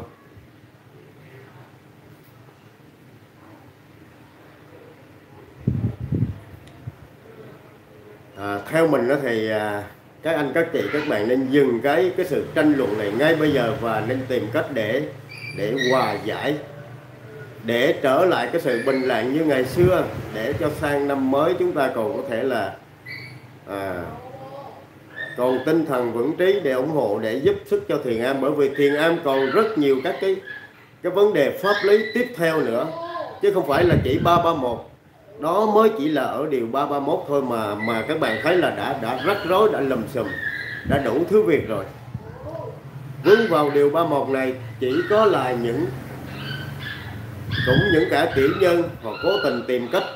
À, theo mình đó thì à, các anh các chị các bạn nên dừng cái cái sự tranh luận này ngay bây giờ và nên tìm cách để để hòa giải, để trở lại cái sự bình lặng như ngày xưa, để cho sang năm mới chúng ta còn có thể là à, còn tinh thần vững trí để ủng hộ, để giúp sức cho Thiền Am, bởi vì Thiền Am còn rất nhiều các cái cái vấn đề pháp lý tiếp theo nữa, chứ không phải là chỉ ba ba một. Đó mới chỉ là ở điều ba ba mốt thôi mà mà các bạn thấy là đã đã rắc rối, đã lùm xùm, đã đủ thứ việc rồi. Vướng vào điều ba mươi mốt này chỉ có là những cũng những cả tiểu nhân họ cố tình tìm cách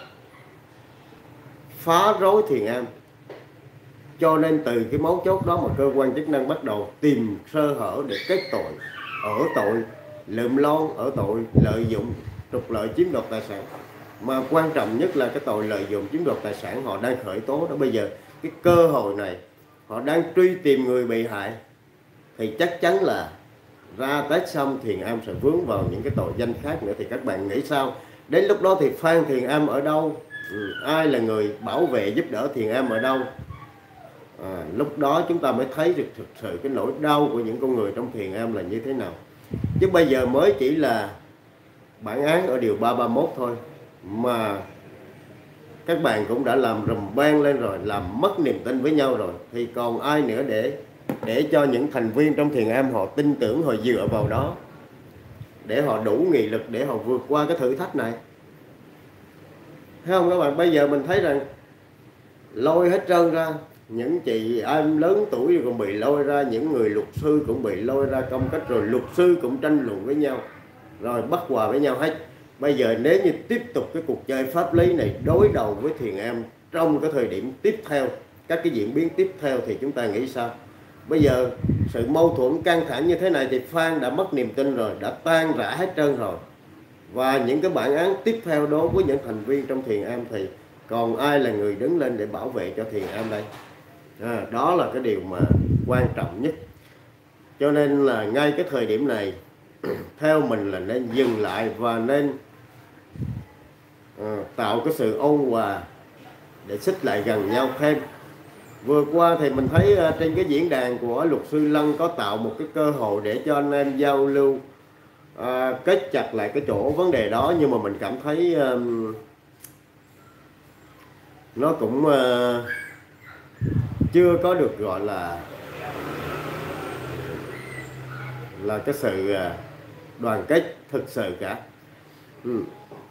phá rối Thiền Am. Cho nên từ cái mấu chốt đó mà cơ quan chức năng bắt đầu tìm sơ hở để kết tội, ở tội lượm lon, ở tội lợi dụng trục lợi chiếm đoạt tài sản. Mà quan trọng nhất là cái tội lợi dụng chiếm đoạt tài sản họ đang khởi tố đó. Bây giờ cái cơ hội này họ đang truy tìm người bị hại, thì chắc chắn là ra Tết xong Thiền Am sẽ vướng vào những cái tội danh khác nữa. Thì các bạn nghĩ sao? Đến lúc đó thì Phan Thiền Am ở đâu? Ừ, ai là người bảo vệ giúp đỡ Thiền Am ở đâu? À, lúc đó chúng ta mới thấy được thực sự cái nỗi đau của những con người trong Thiền Am là như thế nào. Chứ bây giờ mới chỉ là bản án ở điều ba ba mốt thôi mà các bạn cũng đã làm rùm beng lên rồi, làm mất niềm tin với nhau rồi, thì còn ai nữa để để cho những thành viên trong Thiền Am họ tin tưởng, họ dựa vào đó để họ đủ nghị lực để họ vượt qua cái thử thách này. Thấy không các bạn? Bây giờ mình thấy rằng lôi hết trơn ra, những chị em lớn tuổi cũng bị lôi ra, những người luật sư cũng bị lôi ra công cách, rồi luật sư cũng tranh luận với nhau, rồi bất hòa với nhau hết. Bây giờ nếu như tiếp tục cái cuộc chơi pháp lý này đối đầu với Thiền Am trong cái thời điểm tiếp theo, các cái diễn biến tiếp theo thì chúng ta nghĩ sao? Bây giờ sự mâu thuẫn căng thẳng như thế này thì Phan đã mất niềm tin rồi, đã tan rã hết trơn rồi. Và những cái bản án tiếp theo đối với những thành viên trong Thiền Am thì còn ai là người đứng lên để bảo vệ cho Thiền Am đây? À, đó là cái điều mà quan trọng nhất. Cho nên là ngay cái thời điểm này theo mình là nên dừng lại và nên à, tạo cái sự ôn hòa để xích lại gần nhau thêm. Vừa qua thì mình thấy uh, trên cái diễn đàn của luật sư Lân có tạo một cái cơ hội để cho anh em giao lưu, uh, kết chặt lại cái chỗ vấn đề đó, nhưng mà mình cảm thấy um, nó cũng uh, chưa có được gọi là là cái sự uh, đoàn kết thực sự cả. Ừ.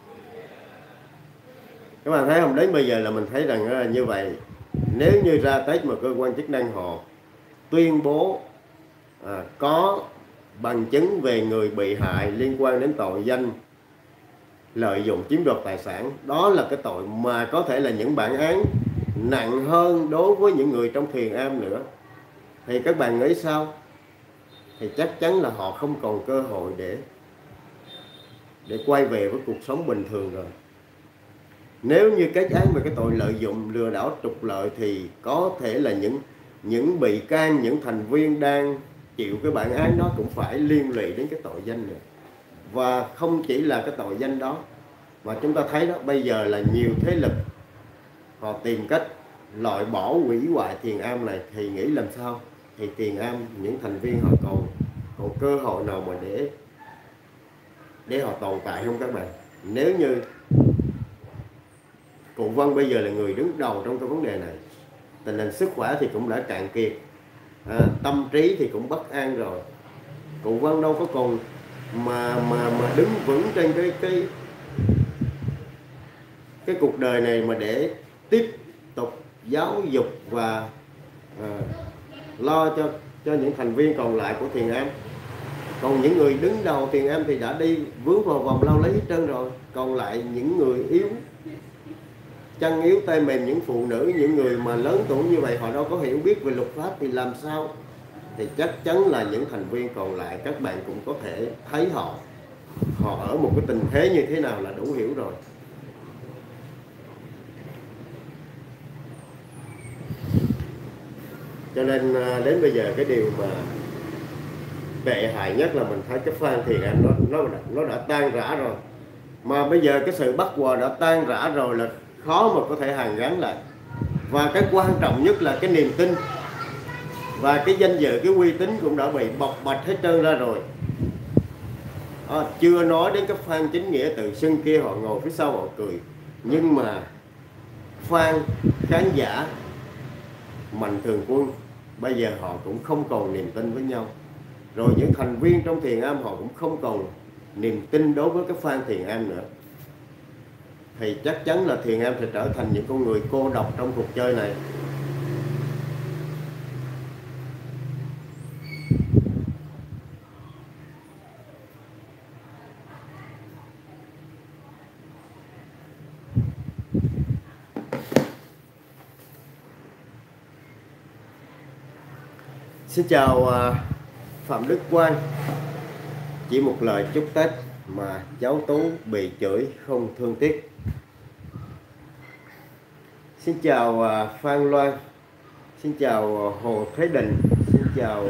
Các bạn thấy không? Đến bây giờ là mình thấy rằng uh, như vậy. Nếu như ra Tết mà cơ quan chức năng họ tuyên bố à, có bằng chứng về người bị hại liên quan đến tội danh lợi dụng chiếm đoạt tài sản, đó là cái tội mà có thể là những bản án nặng hơn đối với những người trong Thiền Am nữa, thì các bạn nghĩ sao? Thì chắc chắn là họ không còn cơ hội để để quay về với cuộc sống bình thường rồi. Nếu như kết án về cái tội lợi dụng lừa đảo trục lợi thì có thể là những những bị can, những thành viên đang chịu cái bản án đó cũng phải liên lụy đến cái tội danh nữa. Và không chỉ là cái tội danh đó mà chúng ta thấy đó, bây giờ là nhiều thế lực họ tìm cách loại bỏ, hủy hoại Thiền Am này, thì nghĩ làm sao? Thì Thiền Am, những thành viên họ còn còn cơ hội nào mà để để họ tồn tại không các bạn? Nếu như Cụ Vân bây giờ là người đứng đầu trong cái vấn đề này, tình hình sức khỏe thì cũng đã cạn kiệt, à, tâm trí thì cũng bất an rồi. Cụ Vân đâu có còn mà mà mà đứng vững trên cái cái cái cuộc đời này mà để tiếp tục giáo dục và à, lo cho cho những thành viên còn lại của Thiền Am. Còn những người đứng đầu Thiền Am thì đã đi vướng vào vòng lao lý hết trơn rồi. Còn lại những người yếu, chân yếu tay mềm, những phụ nữ, những người mà lớn tuổi như vậy, họ đâu có hiểu biết về luật pháp thì làm sao? Thì chắc chắn là những thành viên còn lại các bạn cũng có thể thấy họ họ ở một cái tình thế như thế nào là đủ hiểu rồi. Cho nên đến bây giờ cái điều mà tệ hại nhất là mình thấy cái Phan Thiền Am nó nó đã, nó đã tan rã rồi. Mà bây giờ cái sự bất hòa đã tan rã rồi là khó mà có thể hàn gắn lại. Và cái quan trọng nhất là cái niềm tin và cái danh dự, cái uy tín cũng đã bị bộc bạch hết trơn ra rồi. À, chưa nói đến cái Phan Chính Nghĩa tự xưng kia, họ ngồi phía sau họ cười, nhưng mà fan khán giả Mạnh Thường Quân bây giờ họ cũng không còn niềm tin với nhau. Rồi những thành viên trong Thiền Am họ cũng không còn niềm tin đối với cái Phan Thiền Am nữa. Thì chắc chắn là Thiền Am sẽ trở thành những con người cô độc trong cuộc chơi này. Xin chào Phạm Đức Quang. Chỉ một lời chúc Tết mà cháu Tú bị chửi không thương tiếc. Xin chào Phan Loan. Xin chào Hồ Thế Đình. Xin chào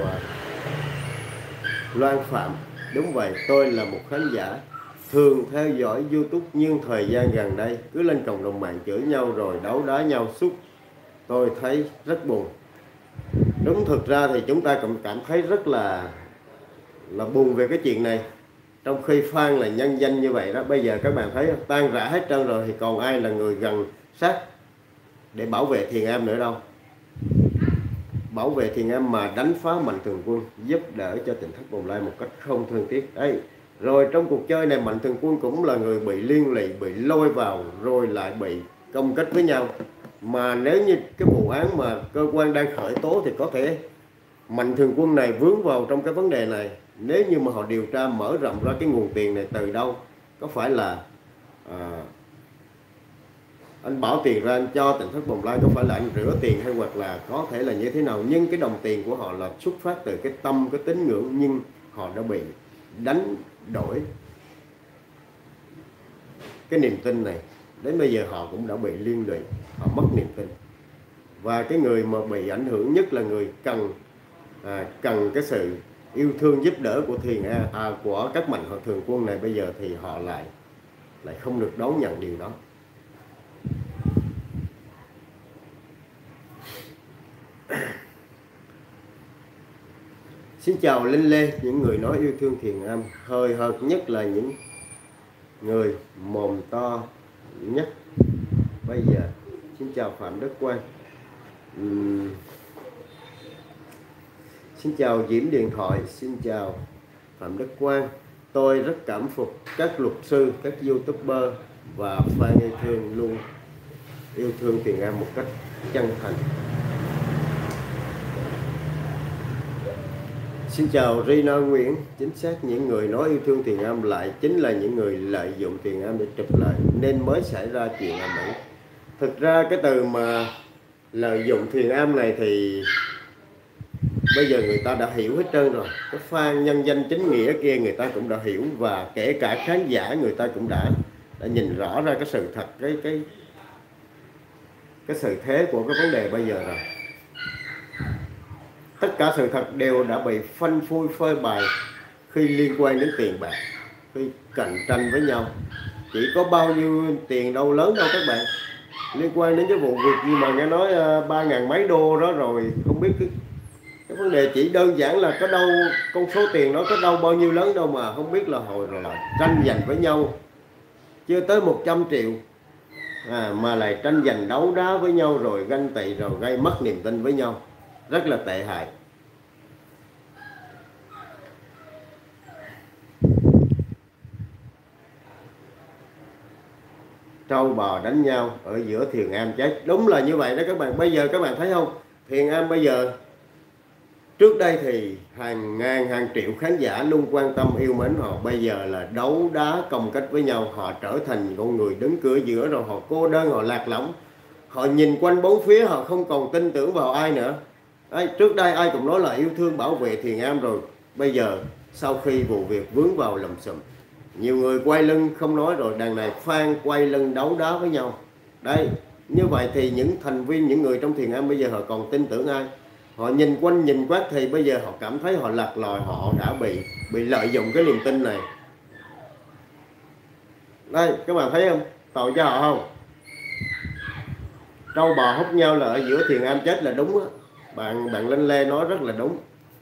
Loan Phạm. Đúng vậy, tôi là một khán giả thường theo dõi YouTube, nhưng thời gian gần đây cứ lên cộng đồng mạng chửi nhau rồi đấu đá nhau suốt. Tôi thấy rất buồn. Đúng, thực ra thì chúng ta cũng cảm thấy rất là là buồn về cái chuyện này. Trong khi Phan là nhân danh như vậy đó, bây giờ các bạn thấy tan rã hết trơn rồi thì còn ai là người gần sát để bảo vệ Thiền Am nữa đâu. Bảo vệ Thiền Am mà đánh phá Mạnh Thường Quân, giúp đỡ cho Tỉnh Thất Bồng Lai một cách không thương tiếc. Đấy, rồi trong cuộc chơi này Mạnh Thường Quân cũng là người bị liên lụy, bị lôi vào rồi lại bị công kích với nhau. Mà nếu như cái vụ án mà cơ quan đang khởi tố thì có thể Mạnh Thường Quân này vướng vào trong cái vấn đề này. Nếu như mà họ điều tra mở rộng ra cái nguồn tiền này từ đâu, có phải là à, anh bảo tiền ra anh cho Tỉnh Thất Bồng Lai, có phải là anh rửa tiền hay hoặc là có thể là như thế nào, nhưng cái đồng tiền của họ là xuất phát từ cái tâm, cái tín ngưỡng, nhưng họ đã bị đánh đổi cái niềm tin này. Đến bây giờ họ cũng đã bị liên lụy, họ mất niềm tin. Và cái người mà bị ảnh hưởng nhất là người cần à, cần cái sự yêu thương giúp đỡ của Thiền à, của các Mạnh Thường Quân này, bây giờ thì họ lại lại không được đón nhận điều đó. Xin chào Linh Lê. Những người nói yêu thương Thiền Am hời hợt nhất là những người mồm to nhất bây giờ. Xin chào Phạm Đức Quang. uhm. Xin chào Diễm Điện Thoại. Xin chào Phạm Đức Quang. Tôi rất cảm phục các luật sư, các youtuber và fan yêu thương luôn yêu thương Thiền Am một cách chân thành. Xin chào Rina Nguyễn. Chính xác, những người nói yêu thương Thiền Am lại chính là những người lợi dụng Thiền Am để trục lợi, nên mới xảy ra chuyện ầm ĩ. Thực ra cái từ mà lợi dụng Thiền Am này thì bây giờ người ta đã hiểu hết trơn rồi. Cái fan nhân danh chính nghĩa kia người ta cũng đã hiểu, và kể cả khán giả người ta cũng đã đã nhìn rõ ra cái sự thật, cái cái cái sự thế của cái vấn đề bây giờ rồi. Tất cả sự thật đều đã bị phanh phui phơi bày khi liên quan đến tiền bạc, khi cạnh tranh với nhau. Chỉ có bao nhiêu tiền đâu lớn đâu các bạn. Liên quan đến cái vụ việc gì mà nghe nói ba ngàn mấy đô đó, rồi không biết cái, cái vấn đề chỉ đơn giản là có đâu con số tiền đó có đâu bao nhiêu lớn đâu, mà không biết là hồi rồi lại tranh giành với nhau chưa tới một trăm triệu à, mà lại tranh giành đấu đá với nhau, rồi ganh tị, rồi gây mất niềm tin với nhau, rất là tệ hại. Trâu bò đánh nhau ở giữa Thiền Am chết. Đúng là như vậy đó các bạn. Bây giờ các bạn thấy không, Thiền Am bây giờ, trước đây thì hàng ngàn hàng triệu khán giả luôn quan tâm yêu mến họ, bây giờ là đấu đá công kích với nhau. Họ trở thành con người đứng cửa giữa rồi, họ cô đơn, họ lạc lõng, họ nhìn quanh bốn phía, họ không còn tin tưởng vào ai nữa. Đấy, trước đây ai cũng nói là yêu thương bảo vệ Thiền Am, rồi bây giờ sau khi vụ việc vướng vào lùm xùm, Nhiều người quay lưng không nói rồi, đằng này fan quay lưng đấu đá với nhau. Đây, như vậy thì những thành viên, những người trong thiền am bây giờ họ còn tin tưởng ai? Họ nhìn quanh nhìn quát thì bây giờ họ cảm thấy họ lạc lòi, họ đã bị bị lợi dụng cái niềm tin này. Đây, các bạn thấy không? Tội cho họ không? Trâu bò hút nhau là ở giữa thiền am chết là đúng á. Bạn bạn Linh Lê nói rất là đúng.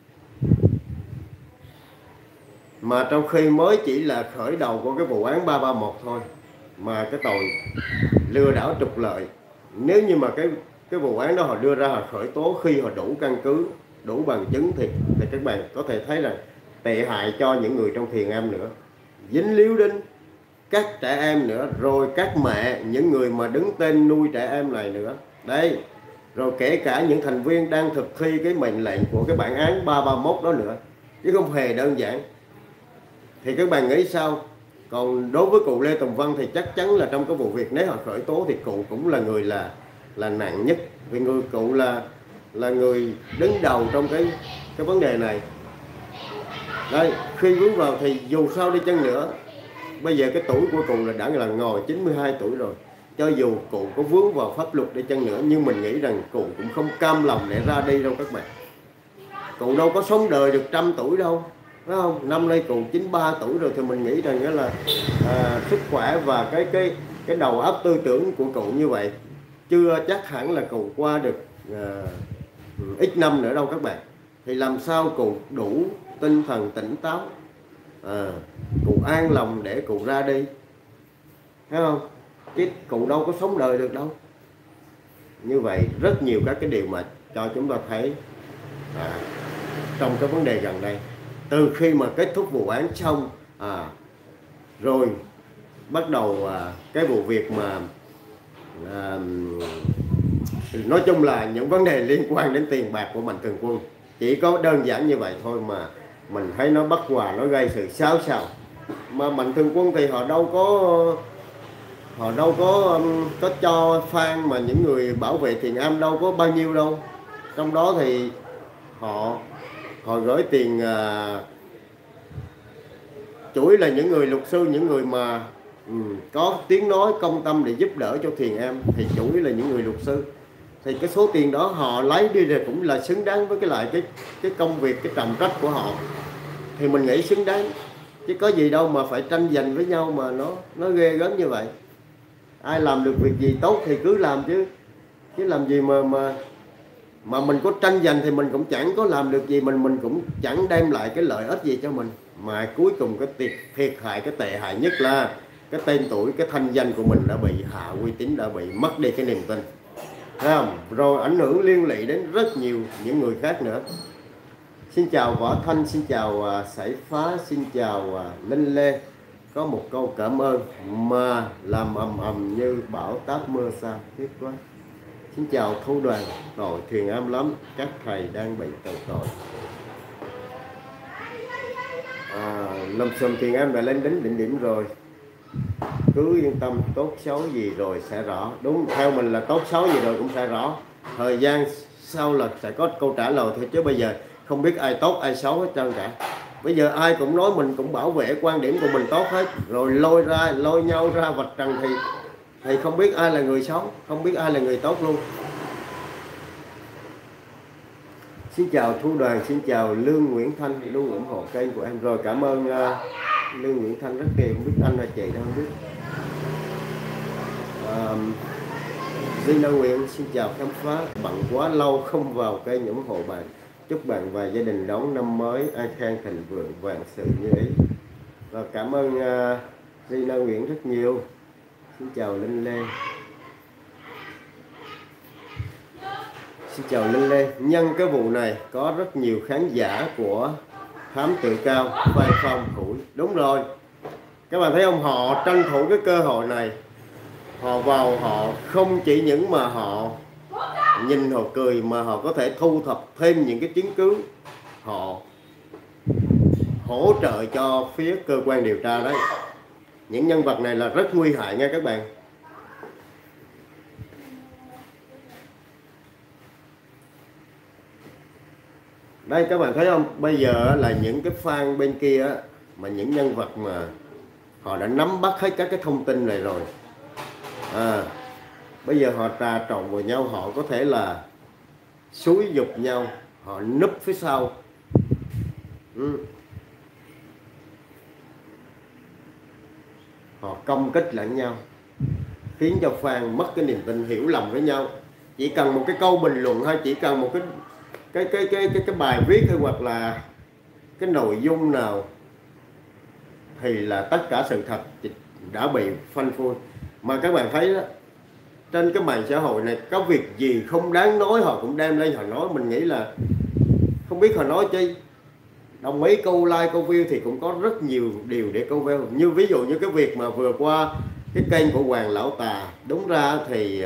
Mà trong khi mới chỉ là khởi đầu của cái vụ án ba ba một thôi, mà cái tội lừa đảo trục lợi, nếu như mà cái cái vụ án đó họ đưa ra họ khởi tố khi họ đủ căn cứ, đủ bằng chứng thì thì các bạn có thể thấy là tệ hại cho những người trong thiền am nữa, dính líu đến các trẻ em nữa, rồi các mẹ, những người mà đứng tên nuôi trẻ em này nữa. Đây, rồi kể cả những thành viên đang thực thi cái mệnh lệnh của cái bản án ba ba mốt đó nữa, chứ không hề đơn giản. Thì các bạn nghĩ sao? Còn đối với cụ Lê Tùng Vân thì chắc chắn là trong cái vụ việc nếu họ khởi tố thì cụ cũng là người là là nặng nhất, vì người cụ là là người đứng đầu trong cái cái vấn đề này. Đây, khi vướng vào thì dù sao đi chăng nữa, bây giờ cái tuổi của cụ là đã là ngồi chín mươi hai tuổi rồi, cho dù cụ có vướng vào pháp luật đi chăng nữa, nhưng mình nghĩ rằng cụ cũng không cam lòng để ra đi đâu các bạn. Cụ đâu có sống đời được trăm tuổi đâu, phải không? Năm nay cụ chín mươi ba tuổi rồi thì mình nghĩ rằng đó là à, sức khỏe và cái cái cái đầu óc tư tưởng của cụ như vậy chưa chắc hẳn là cụ qua được à, ít năm nữa đâu các bạn. Thì làm sao cụ đủ tinh thần tỉnh táo, à, cụ an lòng để cụ ra đi, thấy không? Chứ cụ đâu có sống đời được đâu. Như vậy rất nhiều các cái điều mà cho chúng ta thấy à, trong cái vấn đề gần đây, từ khi mà kết thúc vụ án xong à, rồi bắt đầu à, cái vụ việc mà à, nói chung là những vấn đề liên quan đến tiền bạc của Mạnh Thường Quân, chỉ có đơn giản như vậy thôi mà mình thấy nó bất hòa, nó gây sự xáo xao. Mà Mạnh Thường Quân thì họ đâu có họ đâu có có cho fan mà những người bảo vệ thiền am đâu có bao nhiêu đâu. Trong đó thì họ họ gửi tiền à, chủ yếu là những người luật sư, những người mà um, có tiếng nói công tâm để giúp đỡ cho thiền am, thì chủ yếu là những người luật sư. Thì cái số tiền đó họ lấy đi rồi cũng là xứng đáng với cái lại cái cái công việc, cái trọng trách của họ, thì mình nghĩ xứng đáng, chứ có gì đâu mà phải tranh giành với nhau mà nó nó ghê gớm như vậy. Ai làm được việc gì tốt thì cứ làm chứ, chứ làm gì mà mà mà mình có tranh giành thì mình cũng chẳng có làm được gì, mình mình cũng chẳng đem lại cái lợi ích gì cho mình, mà cuối cùng cái thiệt, thiệt hại, cái tệ hại nhất là cái tên tuổi, cái thanh danh của mình đã bị hạ uy tín, đã bị mất đi cái niềm tin, thấy không? Rồi ảnh hưởng liên lụy đến rất nhiều những người khác nữa. Xin chào Võ Thanh, xin chào uh, Sải Phá, xin chào uh, Linh Lê. Có một câu cảm ơn mà làm ầm ầm như bão táp mưa xa, tiếc quá. Xin chào Thu Đoàn, tội thiền am lắm, các thầy đang bị tội tội. À, lầm xùm thiền am đã lên đến đỉnh điểm rồi, cứ yên tâm, tốt xấu gì rồi sẽ rõ. Đúng, theo mình là tốt xấu gì rồi cũng sẽ rõ, thời gian sau là sẽ có câu trả lời thôi, chứ bây giờ không biết ai tốt ai xấu hết trơn cả. Bây giờ ai cũng nói mình cũng bảo vệ quan điểm của mình tốt hết, rồi lôi ra lôi nhau ra vạch trần thì thì không biết ai là người xấu, không biết ai là người tốt luôn. Xin chào Thu Đoàn, xin chào Lương Nguyễn Thanh luôn ủng hộ kênh của em. Rồi cảm ơn uh, Lương Nguyễn Thanh rất nhiều, không biết anh hay chị đâu không biết. Uh, Gina Nguyễn xin chào khám phá, bận quá lâu không vào kênh ủng hộ bạn. Chúc bạn và gia đình đón năm mới an khang thịnh vượng, vạn sự như ý. Và cảm ơn uh, Gina Nguyễn rất nhiều. Xin chào Linh Lê. Xin chào Linh Lê. Nhân cái vụ này có rất nhiều khán giả của Thám Tử Cao, Vai Phong, Hủi. Đúng rồi. Các bạn thấy không? Họ tranh thủ cái cơ hội này. Họ vào, họ không chỉ những mà họ nhìn họ cười, mà họ có thể thu thập thêm những cái chứng cứ. Họ hỗ trợ cho phía cơ quan điều tra đấy. Những nhân vật này là rất nguy hại nha các bạn. Đây các bạn thấy không? Bây giờ là những cái fan bên kia mà những nhân vật mà họ đã nắm bắt hết các cái thông tin này rồi. À, bây giờ họ trà trộn vào nhau, họ có thể là xúi giục nhau, họ núp phía sau. Ừ. Họ công kích lẫn nhau, khiến cho fan mất cái niềm tin, hiểu lầm với nhau. Chỉ cần một cái câu bình luận hay chỉ cần một cái cái cái cái cái, cái bài viết hay hoặc là cái nội dung nào thì là tất cả sự thật đã bị phanh phui. Mà các bạn thấy đó, trên cái mạng xã hội này có việc gì không đáng nói họ cũng đem lên họ nói. Mình nghĩ là không biết họ nói chi. Đồng ý câu like câu view thì cũng có rất nhiều điều để câu view. Như ví dụ như cái việc mà vừa qua cái kênh của Hoàng Lão Tà, đúng ra thì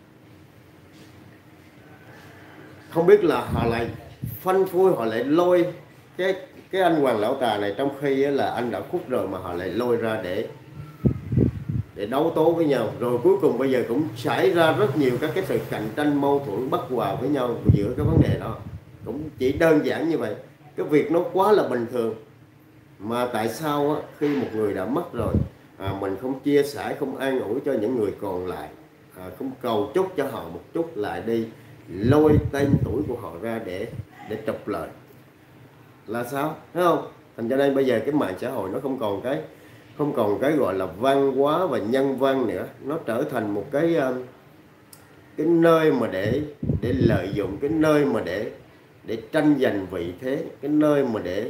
không biết là họ lại phanh phui, họ lại lôi cái cái anh Hoàng Lão Tà này, trong khi là anh đã khuất rồi mà họ lại lôi ra để để đấu tố với nhau. Rồi cuối cùng bây giờ cũng xảy ra rất nhiều các cái sự cạnh tranh, mâu thuẫn, bất hòa với nhau giữa cái vấn đề đó. Cũng chỉ đơn giản như vậy. Cái việc nó quá là bình thường. Mà tại sao á, khi một người đã mất rồi à, mình không chia sẻ, không an ủi cho những người còn lại, à, không cầu chúc cho họ một chút, lại đi lôi tên tuổi của họ ra để để trục lợi là sao, thấy không? Thành cho nên bây giờ cái mạng xã hội nó không còn cái không còn cái gọi là văn hóa và nhân văn nữa, nó trở thành một cái cái nơi mà để để lợi dụng, cái nơi mà để để tranh giành vị thế, cái nơi mà để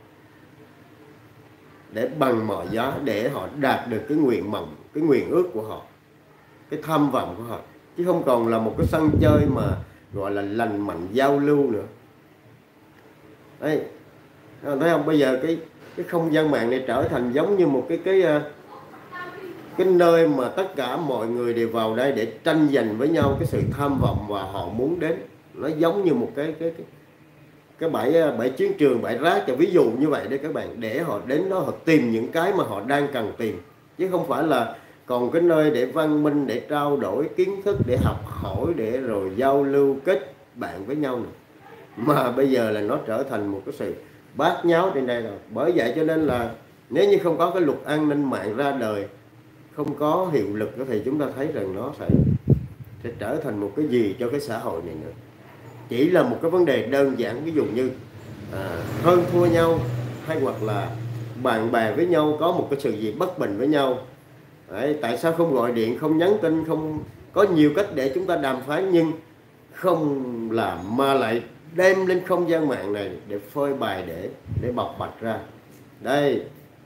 để bằng mọi giá để họ đạt được cái nguyện mộng, cái nguyện ước của họ, cái tham vọng của họ, chứ không còn là một cái sân chơi mà gọi là lành mạnh giao lưu nữa. Đấy, thấy không? Bây giờ cái cái không gian mạng này trở thành giống như một cái cái cái nơi mà tất cả mọi người đều vào đây để tranh giành với nhau cái sự tham vọng và họ muốn đến. Nó giống như một cái cái cái cái bãi bãi chiến trường, bãi rác, cho ví dụ như vậy đấy các bạn, để họ đến đó họ tìm những cái mà họ đang cần tìm, chứ không phải là còn cái nơi để văn minh, để trao đổi kiến thức, để học hỏi, để rồi giao lưu kết bạn với nhau nữa. Mà bây giờ là nó trở thành một cái sự bát nháo trên đây rồi. Bởi vậy cho nên là nếu như không có cái luật an ninh mạng ra đời, không có hiệu lực thì chúng ta thấy rằng nó sẽ sẽ trở thành một cái gì cho cái xã hội này nữa. Chỉ là một cái vấn đề đơn giản, ví dụ như à, hơn thua nhau, hay hoặc là bạn bè với nhau có một cái sự gì bất bình với nhau. Đấy, tại sao không gọi điện, không nhắn tin, không có nhiều cách để chúng ta đàm phán, nhưng không làm mà lại đem lên không gian mạng này để phơi bày, để để bộc bạch ra. Đây,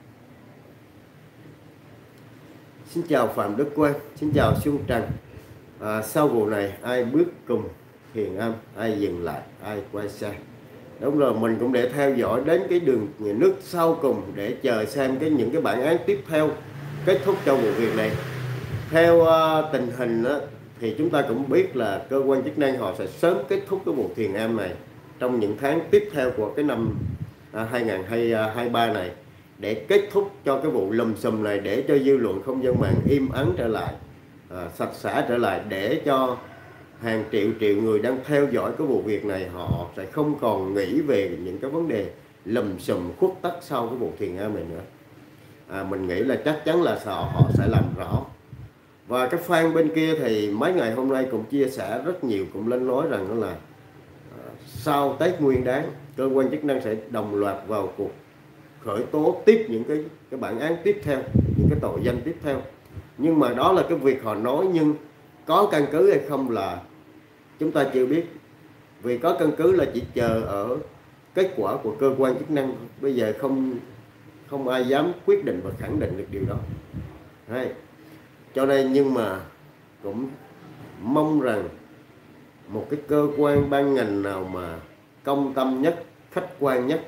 xin chào Phạm Đức Quang, xin chào Xuân Trần. À, sau vụ này ai bước cùng Thiền Am, ai dừng lại, ai quay xe. Đúng rồi, mình cũng để theo dõi đến cái đường nước sau cùng để chờ xem cái những cái bản án tiếp theo kết thúc cho vụ việc này. Theo uh, tình hình uh, thì chúng ta cũng biết là cơ quan chức năng họ sẽ sớm kết thúc cái vụ Thiền Am này trong những tháng tiếp theo của cái năm uh, hai nghìn không trăm hai mươi ba này, để kết thúc cho cái vụ lùm xùm này, để cho dư luận không gian mạng im ắng trở lại, uh, sạch sẽ trở lại, để cho hàng triệu triệu người đang theo dõi cái vụ việc này họ sẽ không còn nghĩ về những cái vấn đề lùm xùm khuất tất sau cái vụ Thiền Am này nữa. À, mình nghĩ là chắc chắn là họ, họ sẽ làm rõ. Và cái fan bên kia thì mấy ngày hôm nay cũng chia sẻ rất nhiều, cũng lên nói rằng đó là à, sau Tết Nguyên Đán cơ quan chức năng sẽ đồng loạt vào cuộc khởi tố tiếp những cái cái bản án tiếp theo, những cái tội danh tiếp theo. Nhưng mà đó là cái việc họ nói, nhưng có căn cứ hay không là chúng ta chưa biết. Vì có căn cứ là chỉ chờ ở kết quả của cơ quan chức năng. Bây giờ không không ai dám quyết định và khẳng định được điều đó. Đấy. Cho nên nhưng mà cũng mong rằng một cái cơ quan ban ngành nào mà công tâm nhất, khách quan nhất,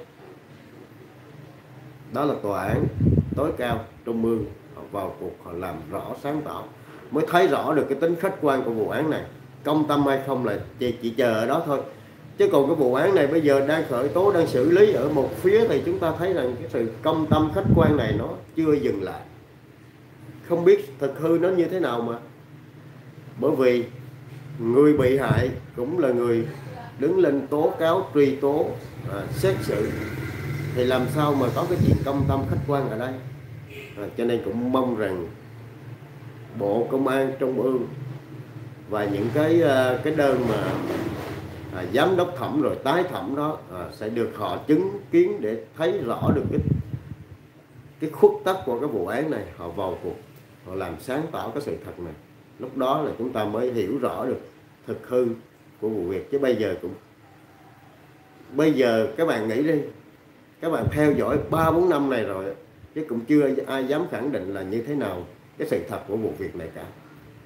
đó là tòa án tối cao trung ương, họ vào cuộc, họ làm rõ sáng tỏ mới thấy rõ được cái tính khách quan của vụ án này. Công tâm hay không là chỉ, chỉ chờ ở đó thôi. Chứ còn cái vụ án này bây giờ đang khởi tố, đang xử lý ở một phía, thì chúng ta thấy rằng cái sự công tâm khách quan này nó chưa dừng lại. Không biết thực hư nó như thế nào mà. Bởi vì người bị hại cũng là người đứng lên tố cáo, truy tố, à, xét xử, thì làm sao mà có cái chuyện công tâm khách quan ở đây. À, cho nên cũng mong rằng Bộ Công an Trung ương và những cái cái đơn mà à, giám đốc thẩm rồi tái thẩm đó à, sẽ được họ chứng kiến để thấy rõ được cái cái khuất tất của cái vụ án này, họ vào cuộc, họ làm sáng tỏ cái sự thật này. Lúc đó là chúng ta mới hiểu rõ được thực hư của vụ việc. Chứ bây giờ cũng bây giờ các bạn nghĩ đi, các bạn theo dõi ba bốn năm này rồi chứ cũng chưa ai dám khẳng định là như thế nào cái sự thật của vụ việc này cả.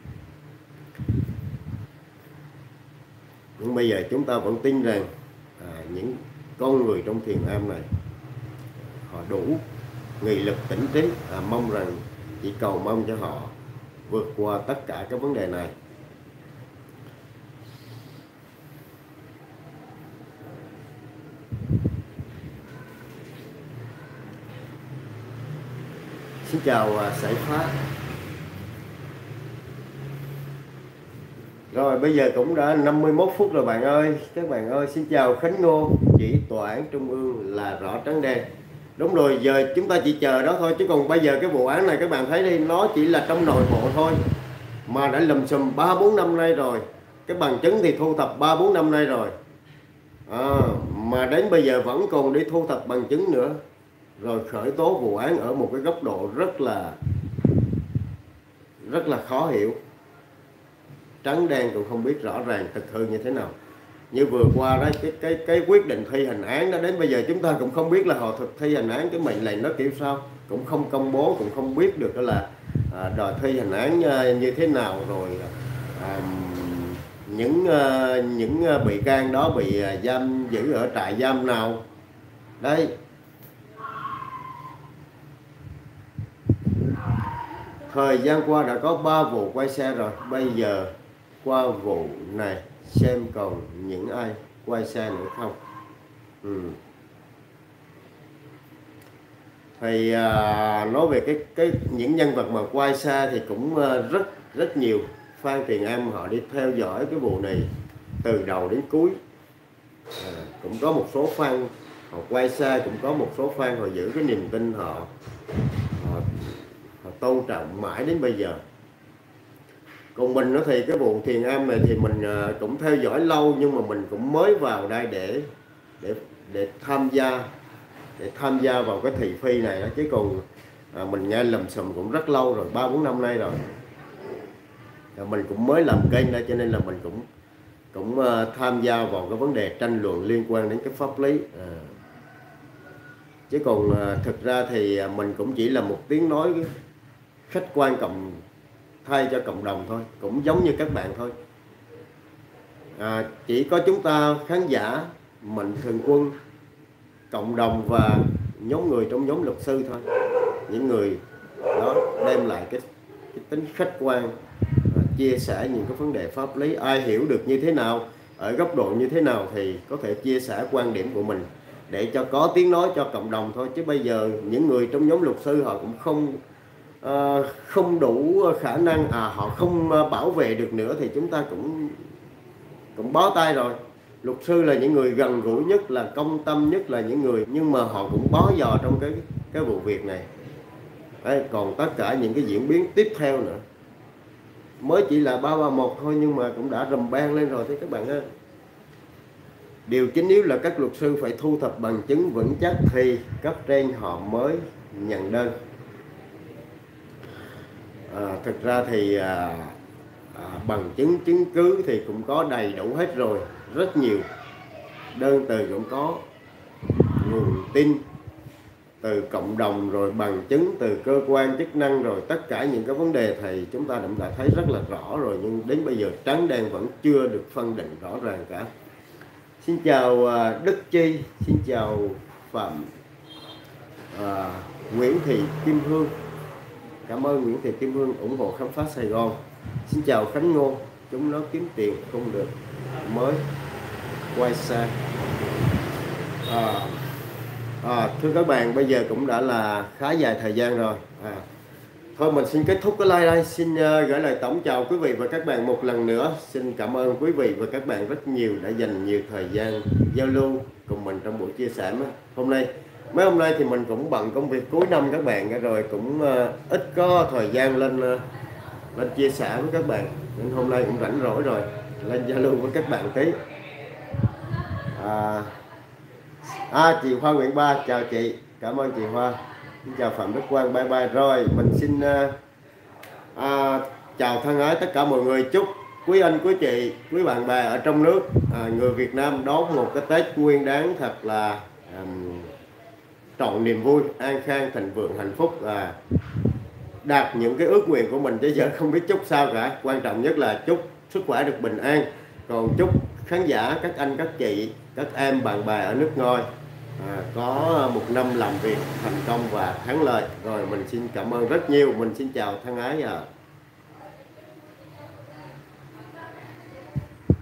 Nhưng bây giờ chúng ta vẫn tin rằng à, những con người trong thiền am này họ đủ nghị lực tỉnh trí, à, mong rằng chỉ cầu mong cho họ vượt qua tất cả các vấn đề này. Xin chào uh, Sải Phát. Rồi bây giờ cũng đã năm mươi mốt phút rồi bạn ơi. Các bạn ơi, xin chào Khánh Ngô. Chỉ tòa án Trung ương là rõ trắng đen. Đúng rồi, giờ chúng ta chỉ chờ đó thôi. Chứ còn bây giờ cái vụ án này các bạn thấy đi, nó chỉ là trong nội bộ thôi, mà đã lùm xùm ba bốn năm nay rồi. Cái bằng chứng thì thu thập ba bốn năm nay rồi, à, mà đến bây giờ vẫn còn đi thu thập bằng chứng nữa, rồi khởi tố vụ án ở một cái góc độ rất là rất là khó hiểu. Trắng đen cũng không biết rõ ràng thực hư như thế nào. Như vừa qua đó, cái cái cái quyết định thi hành án đó, đến bây giờ chúng ta cũng không biết là họ thực thi hành án cái mệnh lệnh đó kiểu sao, cũng không công bố, cũng không biết được là à, đòi thi hành án như thế nào, rồi à, những à, những bị can đó bị giam giữ ở trại giam nào đây. Thời gian qua đã có ba vụ quay xe rồi, bây giờ qua vụ này xem còn những ai quay xe nữa không. Ừ. Thì à, nói về cái cái những nhân vật mà quay xe thì cũng à, rất rất nhiều fan Thiền Am họ đi theo dõi cái vụ này từ đầu đến cuối. À, cũng có một số fan họ quay xe, cũng có một số fan họ giữ cái niềm tin họ, họ họ tôn trọng mãi đến bây giờ. Còn mình nó thì cái vụ Thiền Am này thì mình cũng theo dõi lâu, nhưng mà mình cũng mới vào đây để để để tham gia để tham gia vào cái thị phi này đó, chứ còn à, mình nghe lùm xùm cũng rất lâu rồi, ba bốn năm nay rồi. À, mình cũng mới làm kênh đây cho nên là mình cũng cũng uh, tham gia vào cái vấn đề tranh luận liên quan đến cái pháp lý. À, chứ còn uh, thực ra thì mình cũng chỉ là một tiếng nói khách quan cộng thay cho cộng đồng thôi, cũng giống như các bạn thôi. À, chỉ có chúng ta khán giả, mạnh thường quân, cộng đồng và nhóm người trong nhóm luật sư thôi, những người đó đem lại cái, cái tính khách quan, à, chia sẻ những cái vấn đề pháp lý, ai hiểu được như thế nào, ở góc độ như thế nào thì có thể chia sẻ quan điểm của mình để cho có tiếng nói cho cộng đồng thôi. Chứ bây giờ những người trong nhóm luật sư họ cũng không À, không đủ khả năng, à họ không bảo vệ được nữa thì chúng ta cũng cũng bó tay rồi. Luật sư là những người gần gũi nhất, là công tâm nhất, là những người, nhưng mà họ cũng bó giò trong cái cái vụ việc này. Đấy, còn tất cả những cái diễn biến tiếp theo nữa mới chỉ là ba ba một thôi, nhưng mà cũng đã rầm beng lên rồi. Thế các bạn ơi, điều chính yếu là các luật sư phải thu thập bằng chứng vững chắc thì cấp trên họ mới nhận đơn. À, thực ra thì à, à, bằng chứng chứng cứ thì cũng có đầy đủ hết rồi, rất nhiều đơn từ cũng có, nguồn tin từ cộng đồng, rồi bằng chứng từ cơ quan chức năng, rồi tất cả những cái vấn đề thì chúng ta cũng đã thấy rất là rõ rồi, nhưng đến bây giờ trắng đen vẫn chưa được phân định rõ ràng cả. Xin chào à, Đức Chi, xin chào Phạm à, Nguyễn Thị Kim Hương. Cảm ơn Nguyễn Thị Kim Hương ủng hộ khám phá Sài Gòn. Xin chào Khánh Ngô, chúng nó kiếm tiền không được mới quay xe. À, à, thưa các bạn, bây giờ cũng đã là khá dài thời gian rồi. À, thôi mình xin kết thúc cái live đây. Xin uh, gửi lời tổng chào quý vị và các bạn một lần nữa. Xin cảm ơn quý vị và các bạn rất nhiều đã dành nhiều thời gian giao lưu cùng mình trong buổi chia sẻ hôm nay. Mấy hôm nay thì mình cũng bận công việc cuối năm các bạn, rồi cũng uh, ít có thời gian lên uh, lên chia sẻ với các bạn, nên hôm nay cũng rảnh rỗi rồi lên giao lưu với các bạn tí. à, à chị Hoa Nguyễn Ba chào chị, cảm ơn chị Hoa. Xin chào Phạm Đức Quang, bye bye. Rồi mình xin uh, à, chào thân ái tất cả mọi người, chúc quý anh quý chị quý bạn bè ở trong nước, à, người Việt Nam đón một cái Tết Nguyên Đán thật là um, trọn niềm vui, an khang thịnh vượng hạnh phúc, à, đạt những cái ước nguyện của mình, chứ giờ không biết chúc sao cả. Quan trọng nhất là chúc sức khỏe được bình an. Còn chúc khán giả, các anh các chị, các em bạn bè ở nước ngoài à, có một năm làm việc thành công và thắng lợi. Rồi mình xin cảm ơn rất nhiều, mình xin chào thân ái. À